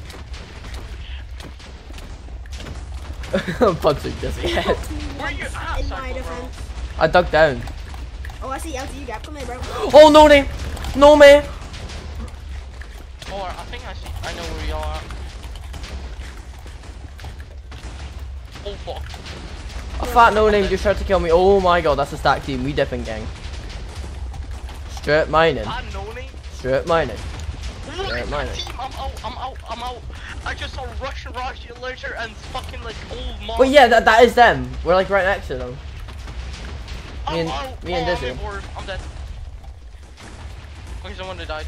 I'm punching Dizzy Head. Where you at, In Psycho, my bro? defense. I dug down. Oh, I see LTU gap. Come here, bro. Oh, no name. No man. Or, I think I know where y'all are. Oh fuck. A fat no name just tried to kill me. Oh my god, that's a stack team. We dipping, gang. Straight mining. I know name. Straight mining. Look Yeah, at mine. my team, I'm out. I just saw Russian rocket laser and fucking like old mom. But yeah, that is them. We're like right next to them. I'm me and- out. me and Oh, Dizzy. I'm bored. I'm dead. Okay, someone that died.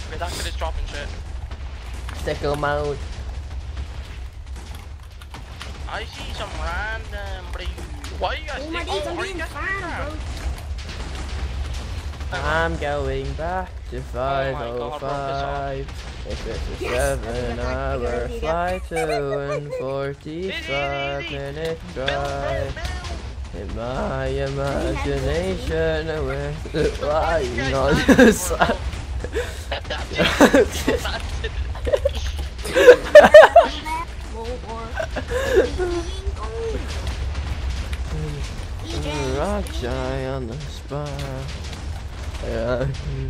Okay, that kid is dropping shit. Stickle mode. I see some random, bro. Why are you guys Oh my think- days, I'm are you being guys fine, bro. I'm going back to God, bro, 505. If it's a Yes, 7-hour flight to and 45-minute drive. In my imagination, with the lying on the side. Rock shy on the spot. Yeah.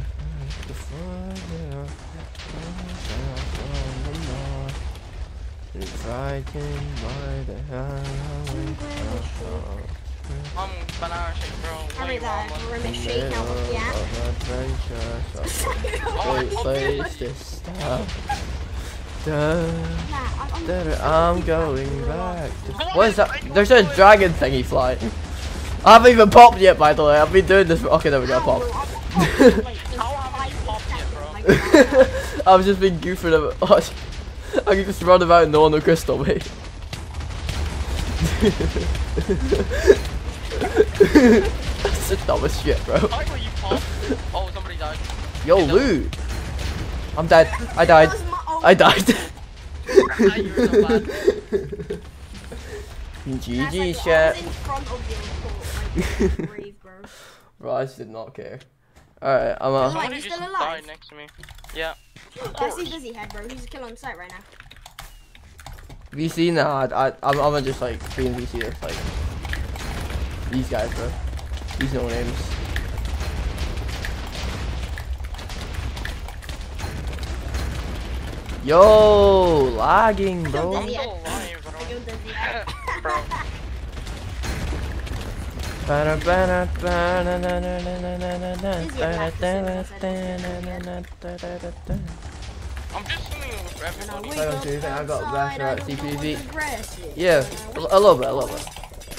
Frightened by the I'm banana shake, bro. I What read you that. want, man? We're shake out of the app. Great place to stop. I'm going back. What is that? There's a dragon thingy flying. I haven't even popped yet, by the way. I've been doing this. Okay, there we go. Pop. How haven't you popped yet, bro? I've just been goofing about. I can just run about and no one will crystal me. That's the dumbest shit, bro. Why were you popped? Oh, somebody died. Yo, loot. I'm dead. I died. I died. You're so bad. GG I shit. was in front of you, brave, bro. Bro, I just did not care. Alright, I'm Like, Somebody he's just still alive? died next to me. Yeah. That's the busy head, bro. He's a kill on sight right now. VC? Nah, I'm gonna just like being VC with like these guys, bro. These no names. Yo, lagging, bro. I'm still alive, I go busy head. bro. I'm just singing with everybody. I don't do anything, I got outside, better at I don't know CPV. what the grass is. Yeah, a little bit, a little bit.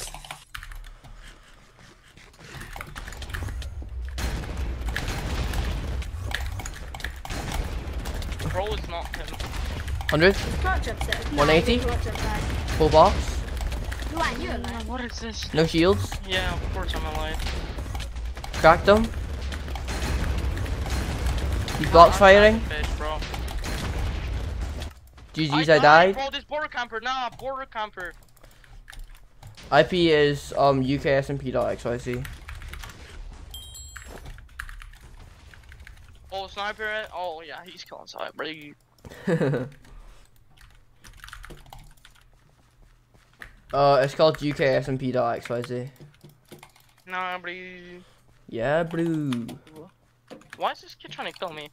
Bro, it's not him. 100, Clutch upset. 180? Clutch upset. full box, Luan, you're alive. What is this? no shields, Yeah, of course I'm alive. cracked him. He's box firing. Fish, bro. GG's, I died. Bro, this border camper. Nah, border camper. IP is UKSMP.xyz. Oh, sniper. Oh, yeah, he's killing side, bro. It's called UKSMP.xyz. Nah, bro. Yeah, blue. Why is this kid trying to kill me?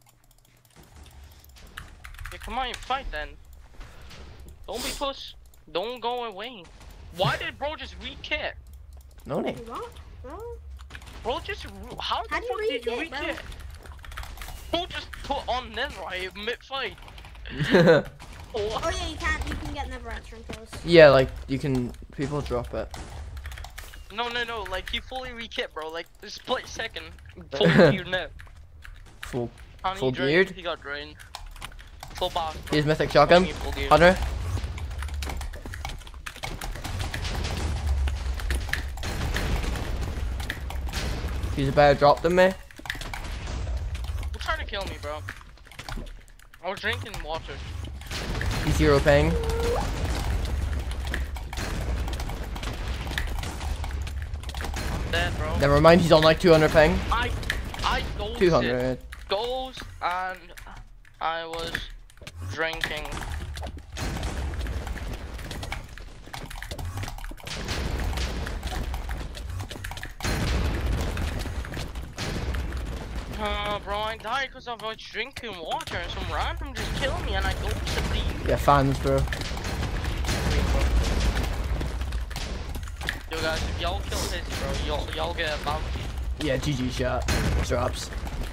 Yeah, come on, fight then. Don't be puss. Don't go away. Why did bro just re-kit? No name. What? Bro? Bro just how the How do you fuck did you re-kit, bro? re-kit? Bro just put on Netherite mid-fight. Oh yeah, you can get never answering kills. Yeah, like you can. People drop it. No, like he fully re-kit, bro. Like a split second, full gear net. Full. And Full he drained, geared? He got drained. Full box. bro. Here's mythic shotgun. Full gear. 100. He's a better drop than me. Who's trying to kill me, bro? I was drinking water. He's 0 ping. I'm dead, bro. Never mind, he's on like 200 ping. I ghosted. 200. Ghost and I was drinking. Bro, I died because I was drinking water and some random just killed me and I ghosted the. Yeah, fans, bro. Yo guys, if y'all kill this, bro, y'all get a bounty. Yeah, GG shot. Drops.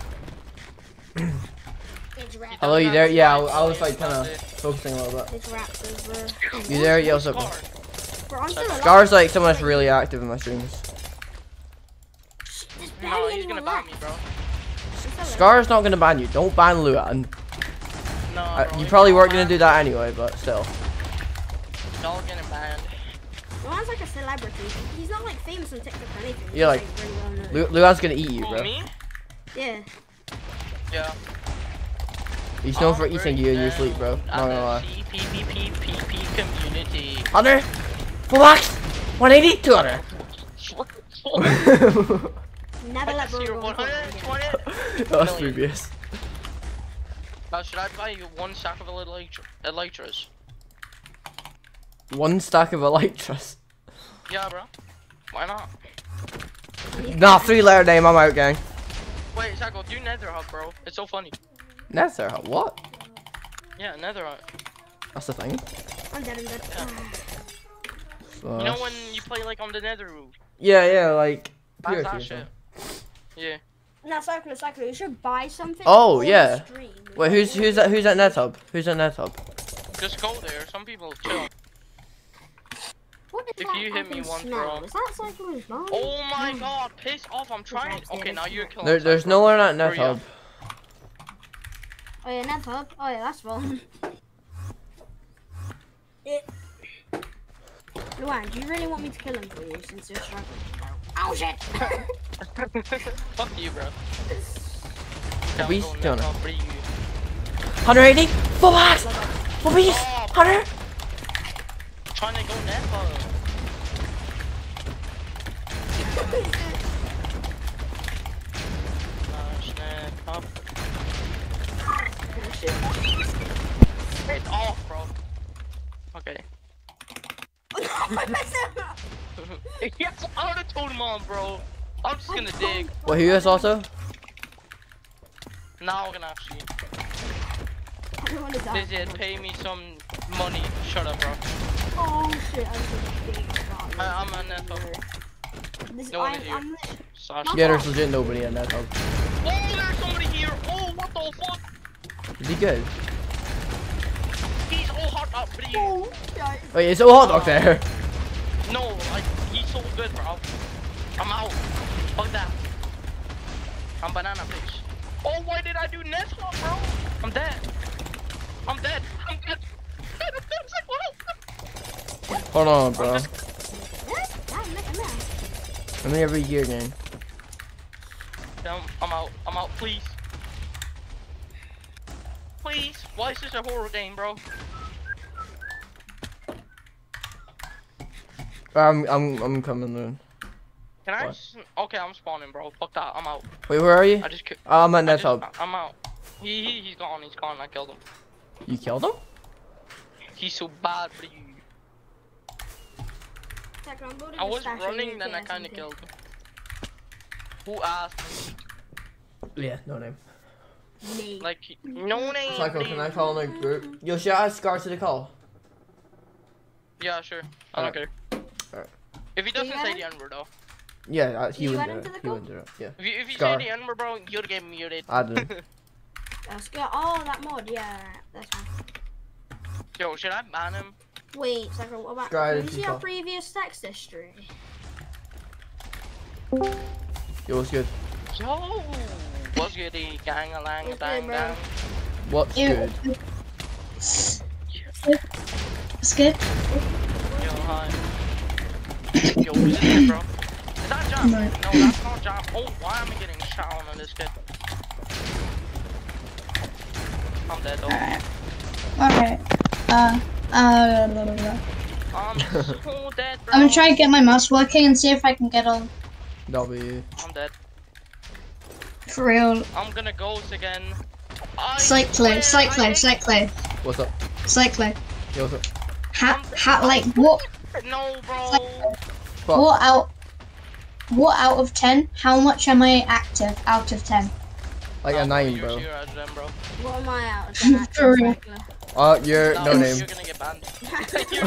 It's rap. Hello, you there? Yeah, I was like kind of focusing a little bit. It's raptors, bro. You there? Yeah, what's up? Bro, I'm still alive. Scar's like someone that's really active in my streams. There's No, barely he's gonna anyone ban left. me, bro. There's Scar's not gonna ban you. Don't ban Luan. No, bro, You he's probably not weren't gonna banned. do that anyway, but still. Y'all getting banned. Luan's like a celebrity. He's not like famous on TikTok or anything. You're He's, like- really well known. Luan's gonna eat you, Who, bro. me? Yeah. Yeah. He's known for eating you in your sleep, bro. Not gonna lie. CPPPP community. Hunter! Full max! 180? 200. Never let bro Zero, go on 100, foot again. 20. That was Million. previous. Should I buy you one stack of elytras? One stack of elytras. Yeah, bro. Why not? Nah, 3-letter name, I'm out, gang. Wait, Sacco, do Nether Hub, bro. It's so funny. Nether, what? Yeah, Nether Hub. That's the thing. I'm dead, I'm dead. You know when you play like on the Nether roof? Yeah, like. That's purity that or shit. something. Yeah. Now, Cyclo, you should buy something. Oh, on yeah. stream. Wait, who's at NetHub? Who's at NetHub? Just go there. Some people chill. What is If that you hit me fucking once, smell? bro. Is that Cyclo's bomb? Oh my god, piss off. I'm trying. Congrats, Okay, dude. now you're killing There's Cyclo. no one at Hurry up. NetHub. Oh yeah, Neth Hub. Oh yeah, that's fun. Luan, do you really want me to kill him for you since you're struggling? Oh shit! Fuck you, bro. Beast Don't go killer. Nether Hub, bro, you. 180? Full max! Full beast! Oh, 100? Trying to go Nether Hub. Nether Hub. It's off, bro. Okay. Yes, I would have told him on, bro. I'm just gonna dig. What, who is also? Now I'm gonna actually. I don't want to die. Visit, pay me some money. Shut up, bro. Oh shit! I'm so big. I'm on Nether Hub. This, No one is here. I'm Sasha. Yeah, there's legit nobody at NetHub. Oh, there's somebody here. Oh, what the fuck? Is he good? He's all hot up, bro. Oh, shit. Wait, is it a hot dog there? No, like, he's so good, bro. I'm out. Fuck that. I'm banana fish. Oh, why did I do Nether Hub, bro? I'm dead. I'm dead. I'm dead. I'm dead. It's like, what? Hold on, bro. Yeah, I'm not. Only every year, gang. I'm out. I'm out, please. Please. Why is this a horror game, bro? I'm coming then. Can I? What? Okay, I'm spawning, bro. Fuck that. I'm out. Wait, where are you? I just. I'm at NetHub. I'm out. He's gone. He's gone. I killed him. You killed him? He's so bad for you. I was running, then I kind of killed him. Who asked me? Yeah, no name. Me. Like, no name. Psycho, please. can I call in a group? Yo, should I add Scar to the call? Yeah, sure. I don't care. Alright. If he doesn't you say add the N word, though. Yeah, Did he you wouldn't add do him it. to the He call? wouldn't do it. Yeah. If you Scar. say the N word, bro, you'd get muted. I did. Let's go. Oh, that mod. Yeah, that's fine. Yo, should I ban him? Wait, Sakura, what about? Sky Can you didn't see our call. previous text history? Yo, what's good? Yo, what's good, gang a lang What's dang good, bro? dang. What's Ew. good? It's good. Yo, hi. Yo, who's this, bro? Is that Jam? No. No, that's not Jam. Oh, why am I getting shot on this kid? I'm dead, though. Alright. Blah, blah, blah. I'm so dead, bro. I'm gonna try and get my mouse working and see if I can get on W. I'm dead. for real. I'm gonna ghost again. Slightly. What's up? Yo, what's up? Like what? No, bro. Fuck. What out of 10? How much am I active out of 10? Like a 9, You're bro. zero out of them, bro. What am I out of? Ten at For real. Cycler? You're no name. You're gonna get banned. You're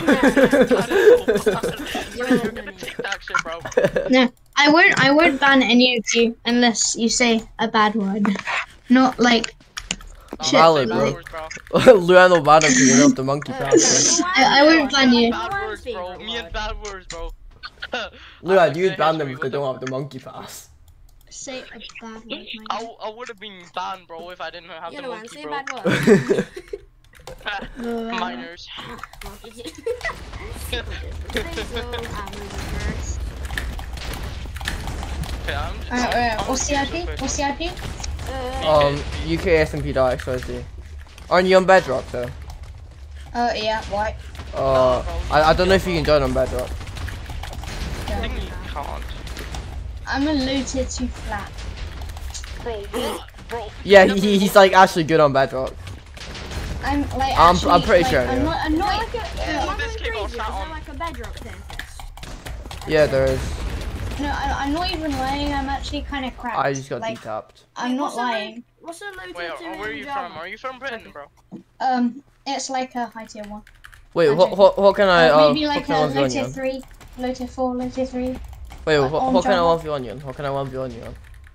gonna take that shit, bro. No, I won't ban any of you unless you say a bad word. Not like Shit. Valid, Say bro. bad words, bro. Luan will ban him because he love the monkey pass. I won't ban you. Bad words, bro. Me and bad words, bro. Luan, I you'd say ban them history if they with don't have the monkey pass. say a bad word, I would have been banned, bro, if I didn't have You the know, man, monkey, say a bro. bad word. Minors. Okay, I'm just. I'm What's the gonna use IP? this What's first the IP? UK SMP.xyz. Aren't you on Bedrock though? Yeah, white. I don't know if you can join on Bedrock. one. I think you can't. I'm a looted too flat. Bro, what? Bro. Yeah, you never he's like actually good on Bedrock. I'm like I'm actually, pretty like, sure, I'm yeah. not. I'm not. Oh, this kid got Is shot there on. like a bedrock thing? Yeah, there is. No, I'm not even lying. I'm actually kind of cracked. I just got like, detapped. I'm not lying. What's a loaded Wait, to where are you Java? from? Are you from Britain, bro? It's like a high tier 1. Wait, I'm what can I? maybe what like can I a 1v1 you Lote on? 3, Lote 4, Lote 3. Wait, on what can I Java. 1v1 you on? What can I 1v1 you on?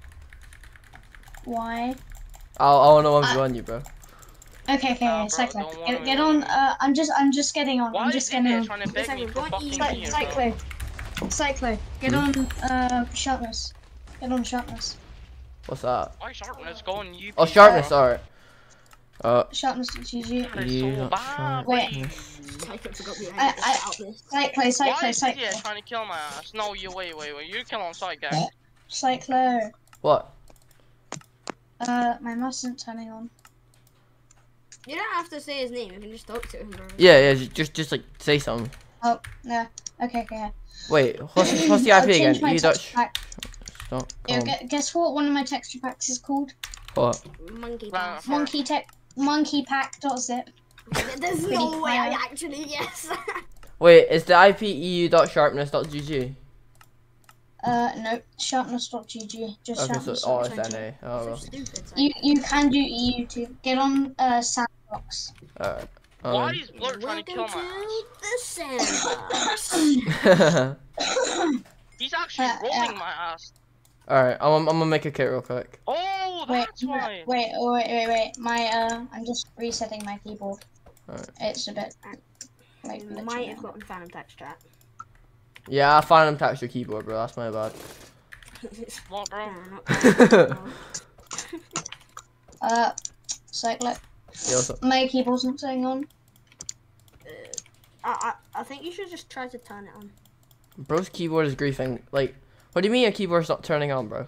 Why? I wanna 1v1 you, bro. Okay, Nah, bro, Cyclo. don't wanna Get be on. on me. I'm just getting on. Why I'm is just this getting guy on. trying to beg me for Don't fucking eat beer, bro? Cyclo. Get on. Sharpness. Get on sharpness. What's that? Why sharpness going you? Oh, sharpness. Alright. Sharpness GG. That is You so got bad. Wait. Cyclo. Why is this guy trying to kill my ass? No, you wait. You're killing side guy. Cyclo. What? My mouse isn't turning on. You don't have to say his name. You can just talk to him, bro. Yeah, just like say something. Oh, yeah. Okay. Wait, what's the I'll IP again? change my You texture Dutch. pack. Stop. Guess what one of my texture packs is called? What? Monkey Nah, pass. Monkey pack.zip. There's Pretty no way I clear. actually guess. Wait, is the IP EU.sharpness.gg? No, sharpness.gg. Just Okay, sharpness. so it's NA. Oh So well. stupid. You can do EU too. Get on Sandbox. Alright. Why is Blur trying to kill Welcome my to the sandbox. ass? He's actually rolling my ass. Alright, I'm gonna make a kit real quick. Oh, that's why. Wait. My I'm just resetting my keyboard. Alright. It's a bit like You might literally. have gotten Phantom Text chat. Yeah, I finally tapped your keyboard, bro. That's my bad. What, bro? Cyclo. Yo, what's up? My keyboard's not staying on. I think you should just try to turn it on. Bro's keyboard is griefing. Like, what do you mean your keyboard's not turning on, bro?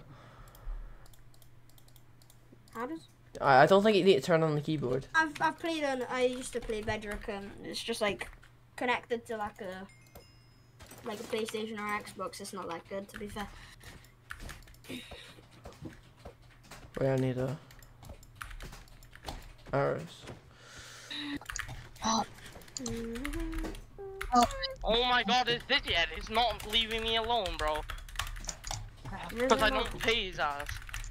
How does? I don't think you need to turn on the keyboard. I've played on. I used to play Bedrock, and it's just like connected to like a PlayStation or Xbox. It's not that good, to be fair. Wait, I need a arrows. Oh my god, this yet is not leaving me alone, bro. Because I don't pay his ass.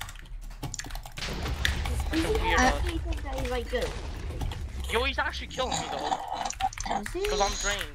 I actually think that he's like good. Yo, he's actually killing me though. Is he? Because I'm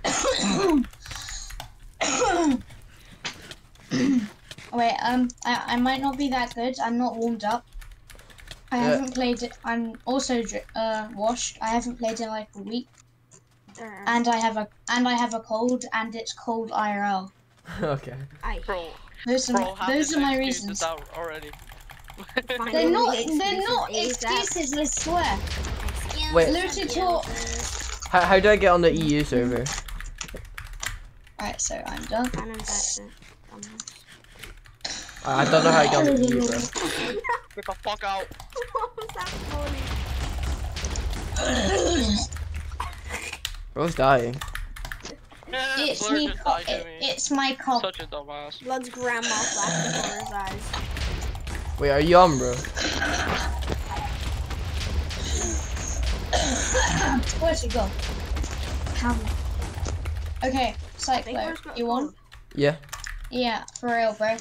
drained. Wait, I might not be that good. I'm not warmed up. I haven't played it. I'm also washed. I haven't played in like a week, and I have a cold, and it's cold IRL. Okay. Bro, Those are my reasons. out already. They're not excuses. I swear. Wait. Looted talk. How do I get on the EU server? Right, so I'm done. I don't know how to get on the EU, bro. Get the fuck out. What was that funny? Bro's dying. It's Blur me. just died to me. It's my cop. Such a dumbass. Blood's grandma flashed before his eyes. Wait, are you on, bro? Where'd she go? Okay, I think Cyclo, Blur's got you won? cold. Yeah. Yeah, for real, bro.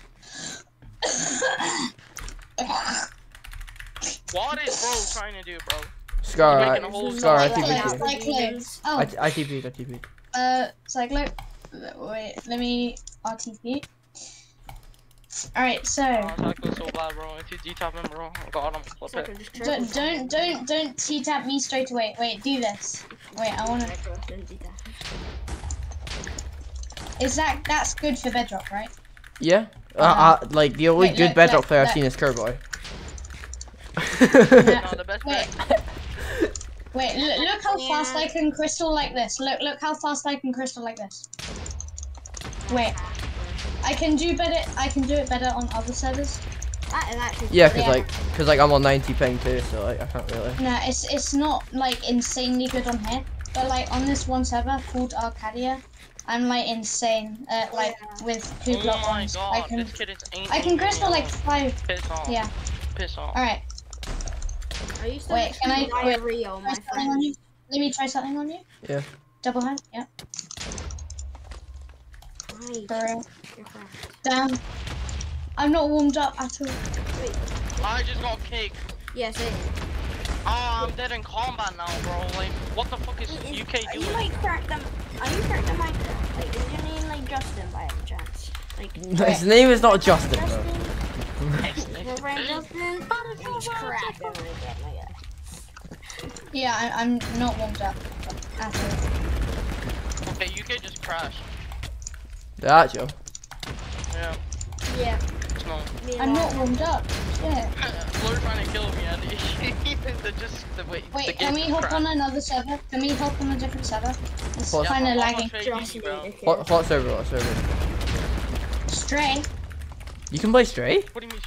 What is bro trying to do, bro? Scar, You're making a whole Scar, I song. TP'd you. Cyclo. Oh, I TP'd, I TP'd. Cyclo. Wait, let me RTP. Alright, so That goes so bad, bro. If you detap him, bro, oh god, I'm gonna flip it. don't T-tap me straight away. Wait, do this. Wait, I wanna. Is that's good for Bedrock, right? Yeah. Like the only Wait, good look, bedrock look, player I've look. seen is Kerboy. No, the best Wait. bet. Wait, look how fast I can crystal like this. Look how fast I can crystal like this. Wait, I can do better. I can do it better on other servers. That is actually. Yeah, cause Yeah. like I'm on 90 ping too, so like I can't really. No, it's not like insanely good on here, but like on this one server called Arcadia, I'm like insane. Like with two Oh block my ones, god, this kid is ain't. I can crystal like 5. Piss off. Yeah. Piss off. All right. Are you still Wait, can I diarrhea on try my something on you? friend? Let me try something on you. Yeah. Double hand. Yeah. Nice. Bro. You're correct. Damn. I'm not warmed up at all. I just got kicked. Yes, it Oh, I'm dead in combat now, bro. Like, what the fuck is is. UK Are you doing? like cracked them? Are you cracked them Minecraft? Like, is your name like Justin by any chance? Like, His name is not Justin, bro. Justin? Your friend Justin? He's cracked them again, my guy. Yeah, I'm not warmed up at all. Okay, UK just crashed. That Joe. Yeah, Yeah. no. Me and I'm I- not warmed up. Yeah. Blur trying to kill me, and Wait, can we hop on another server? Can we hop on a different server? It's What? kind of lagging. Just need bro. a kid. What server? What server? Stray. You can play Stray? What do you mean?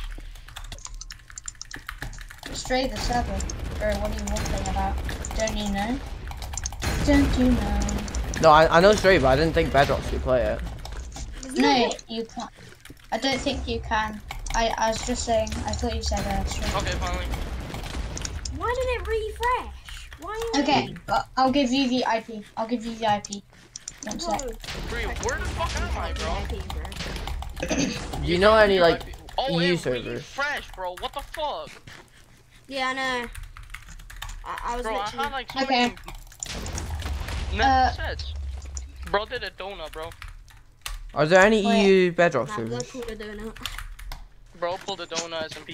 Stray the server. Or what are you waffling about? Don't you know? Don't you know? No, I know Stray, but I didn't think Bedrocks could play it. No, you can't. I don't think you can. I was just saying, I thought you said Stray. Okay, finally. Why did it refresh? Why? Is Okay, I'll give you the IP. I'll give you the IP. One It... sec. Bree, where the fuck am I, bro? Do you know any like Oh, EU it servers? refreshed, bro. What the fuck? Yeah, I know. I was Bro, I literally... had like so Okay. many net sets. Bro did a donut, bro. Are there any Wait. EU Bedrock Nah, servers? blood cooler donut. Bro pulled a donut SMP.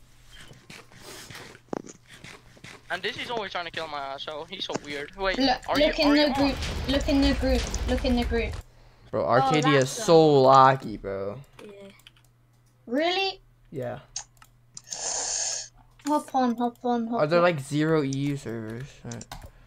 And this is always trying to kill my ass, so he's so weird. Wait, Look are in you the on? group. Look in the group. Look in the group. Bro, Arcadia is that's so laggy, bro. Yeah. Really? Yeah. Hop on, hop on, hop Are there on. like 0 EU servers? Right.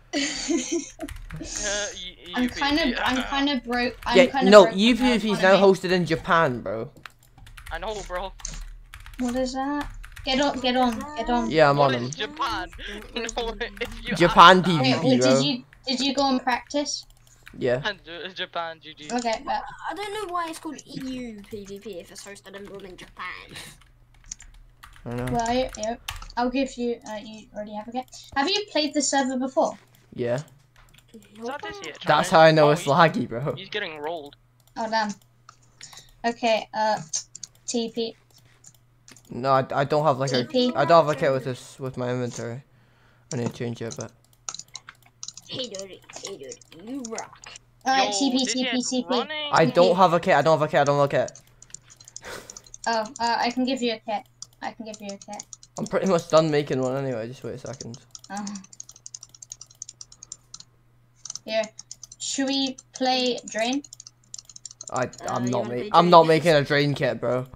I'm kind of broke. Yeah, kinda no, broke on UPVP is my now economy. hosted in Japan, bro. I know, bro. What is that? Get on, get on, get on. Yeah, I'm on What them. is Japan? No, if you Japan ask that- PvP, Wait, bro. did you go and practice? Yeah. Japan, GG. Okay, but I don't know why it's called EU PvP if it's hosted in blooming Japan. I know. well, yeah, I'll give you. You already have a get. Have you played the server before? Yeah. Is that this yet, That's Charlie? how I know Oh, it's laggy, bro. He's getting rolled. Oh damn. Okay, TP. No, I don't have like a. TP. I don't have a kit with this with my inventory. I need to change it, but. Hey dude, you rock. Alright, Yo, TP, this TP, kid's TP. running. I don't have a kit. I don't have a kit. I don't have a kit. Oh, I can give you a kit. I can give you a kit. I'm pretty much done making one anyway. Just wait a second. Oh. Here, should we play Drain? I'm you not wanna play I'm not Drain? making a drain kit, bro.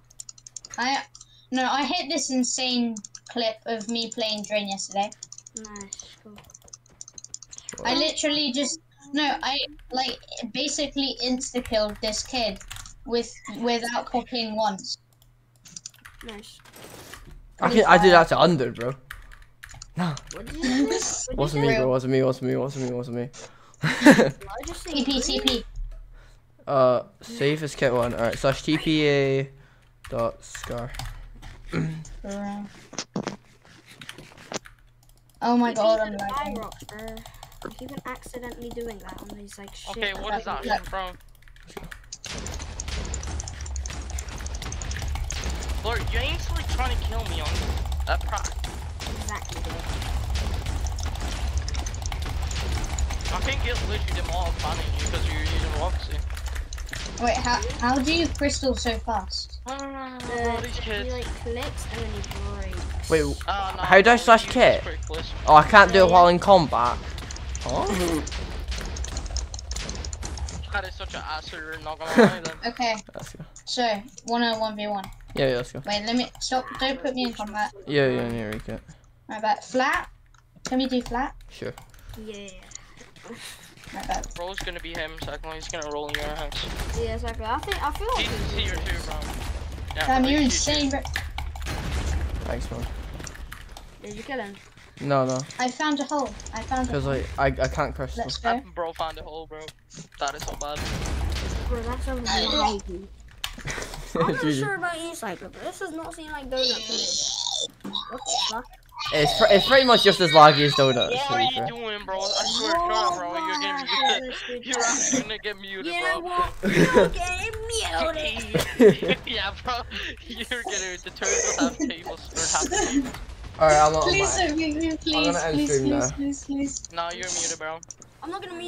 No, I hit this insane clip of me playing Drain yesterday. Nice, cool. I literally just I like basically insta killed this kid without copying once. Nice. I did that to under, bro. What did you say? Wasn't me, bro. Wasn't me. Wasn't me. Wasn't me. Wasn't me. I just say TP, TP. Save as kit one. Alright, slash TPA dot scar. Oh my god, I'm TP lagging. rocks, bro. I keep on accidentally doing that on these like shit. Okay, what is that Look. from? Lord, you're instantly trying to kill me on that prop. Exactly, dude. I can't get literally them all banning you because you're using Roxy. Wait, how do you crystal so fast? These He kids. like clicks and then he breaks. Wait, No, how do I slash use kit? quick list. Oh, I can't do it while in combat. Oh. That is such an asser, not gonna lie then. Okay, Let's go. so, wanna 1v1. Yeah, let's go. Wait, let me, stop, don't put me in combat. Yeah, recap. Right back. Flat? Can we do flat? Sure. Yeah. Right back. Bro's gonna be him, second he's gonna roll in your ass. Yeah, exactly. I feel like He's here too, bro. Yeah, Damn, bro, you're he's here insane, bro. Thanks, man. Did you kill him? No. I found a hole. I found a Because hole. like I can't crystal. Let's too. go. That bro found a hole, bro. That is so bad. Bro, that's so laggy. I'm not sure about inside, but this does not seem like donut to me. What the fuck? It's pretty much just as laggy as donuts. What are you doing, bro? I swear to God, bro, you're getting muted. You're actually gonna get muted, You know bro. what? You're getting muted. Yeah, bro. You're gonna the turtles have tables or have tables. Alright, I'm on Please my. don't mute me, please. gonna end Please, stream please, now. please, please. No, you're muted, bro. I'm not gonna mute.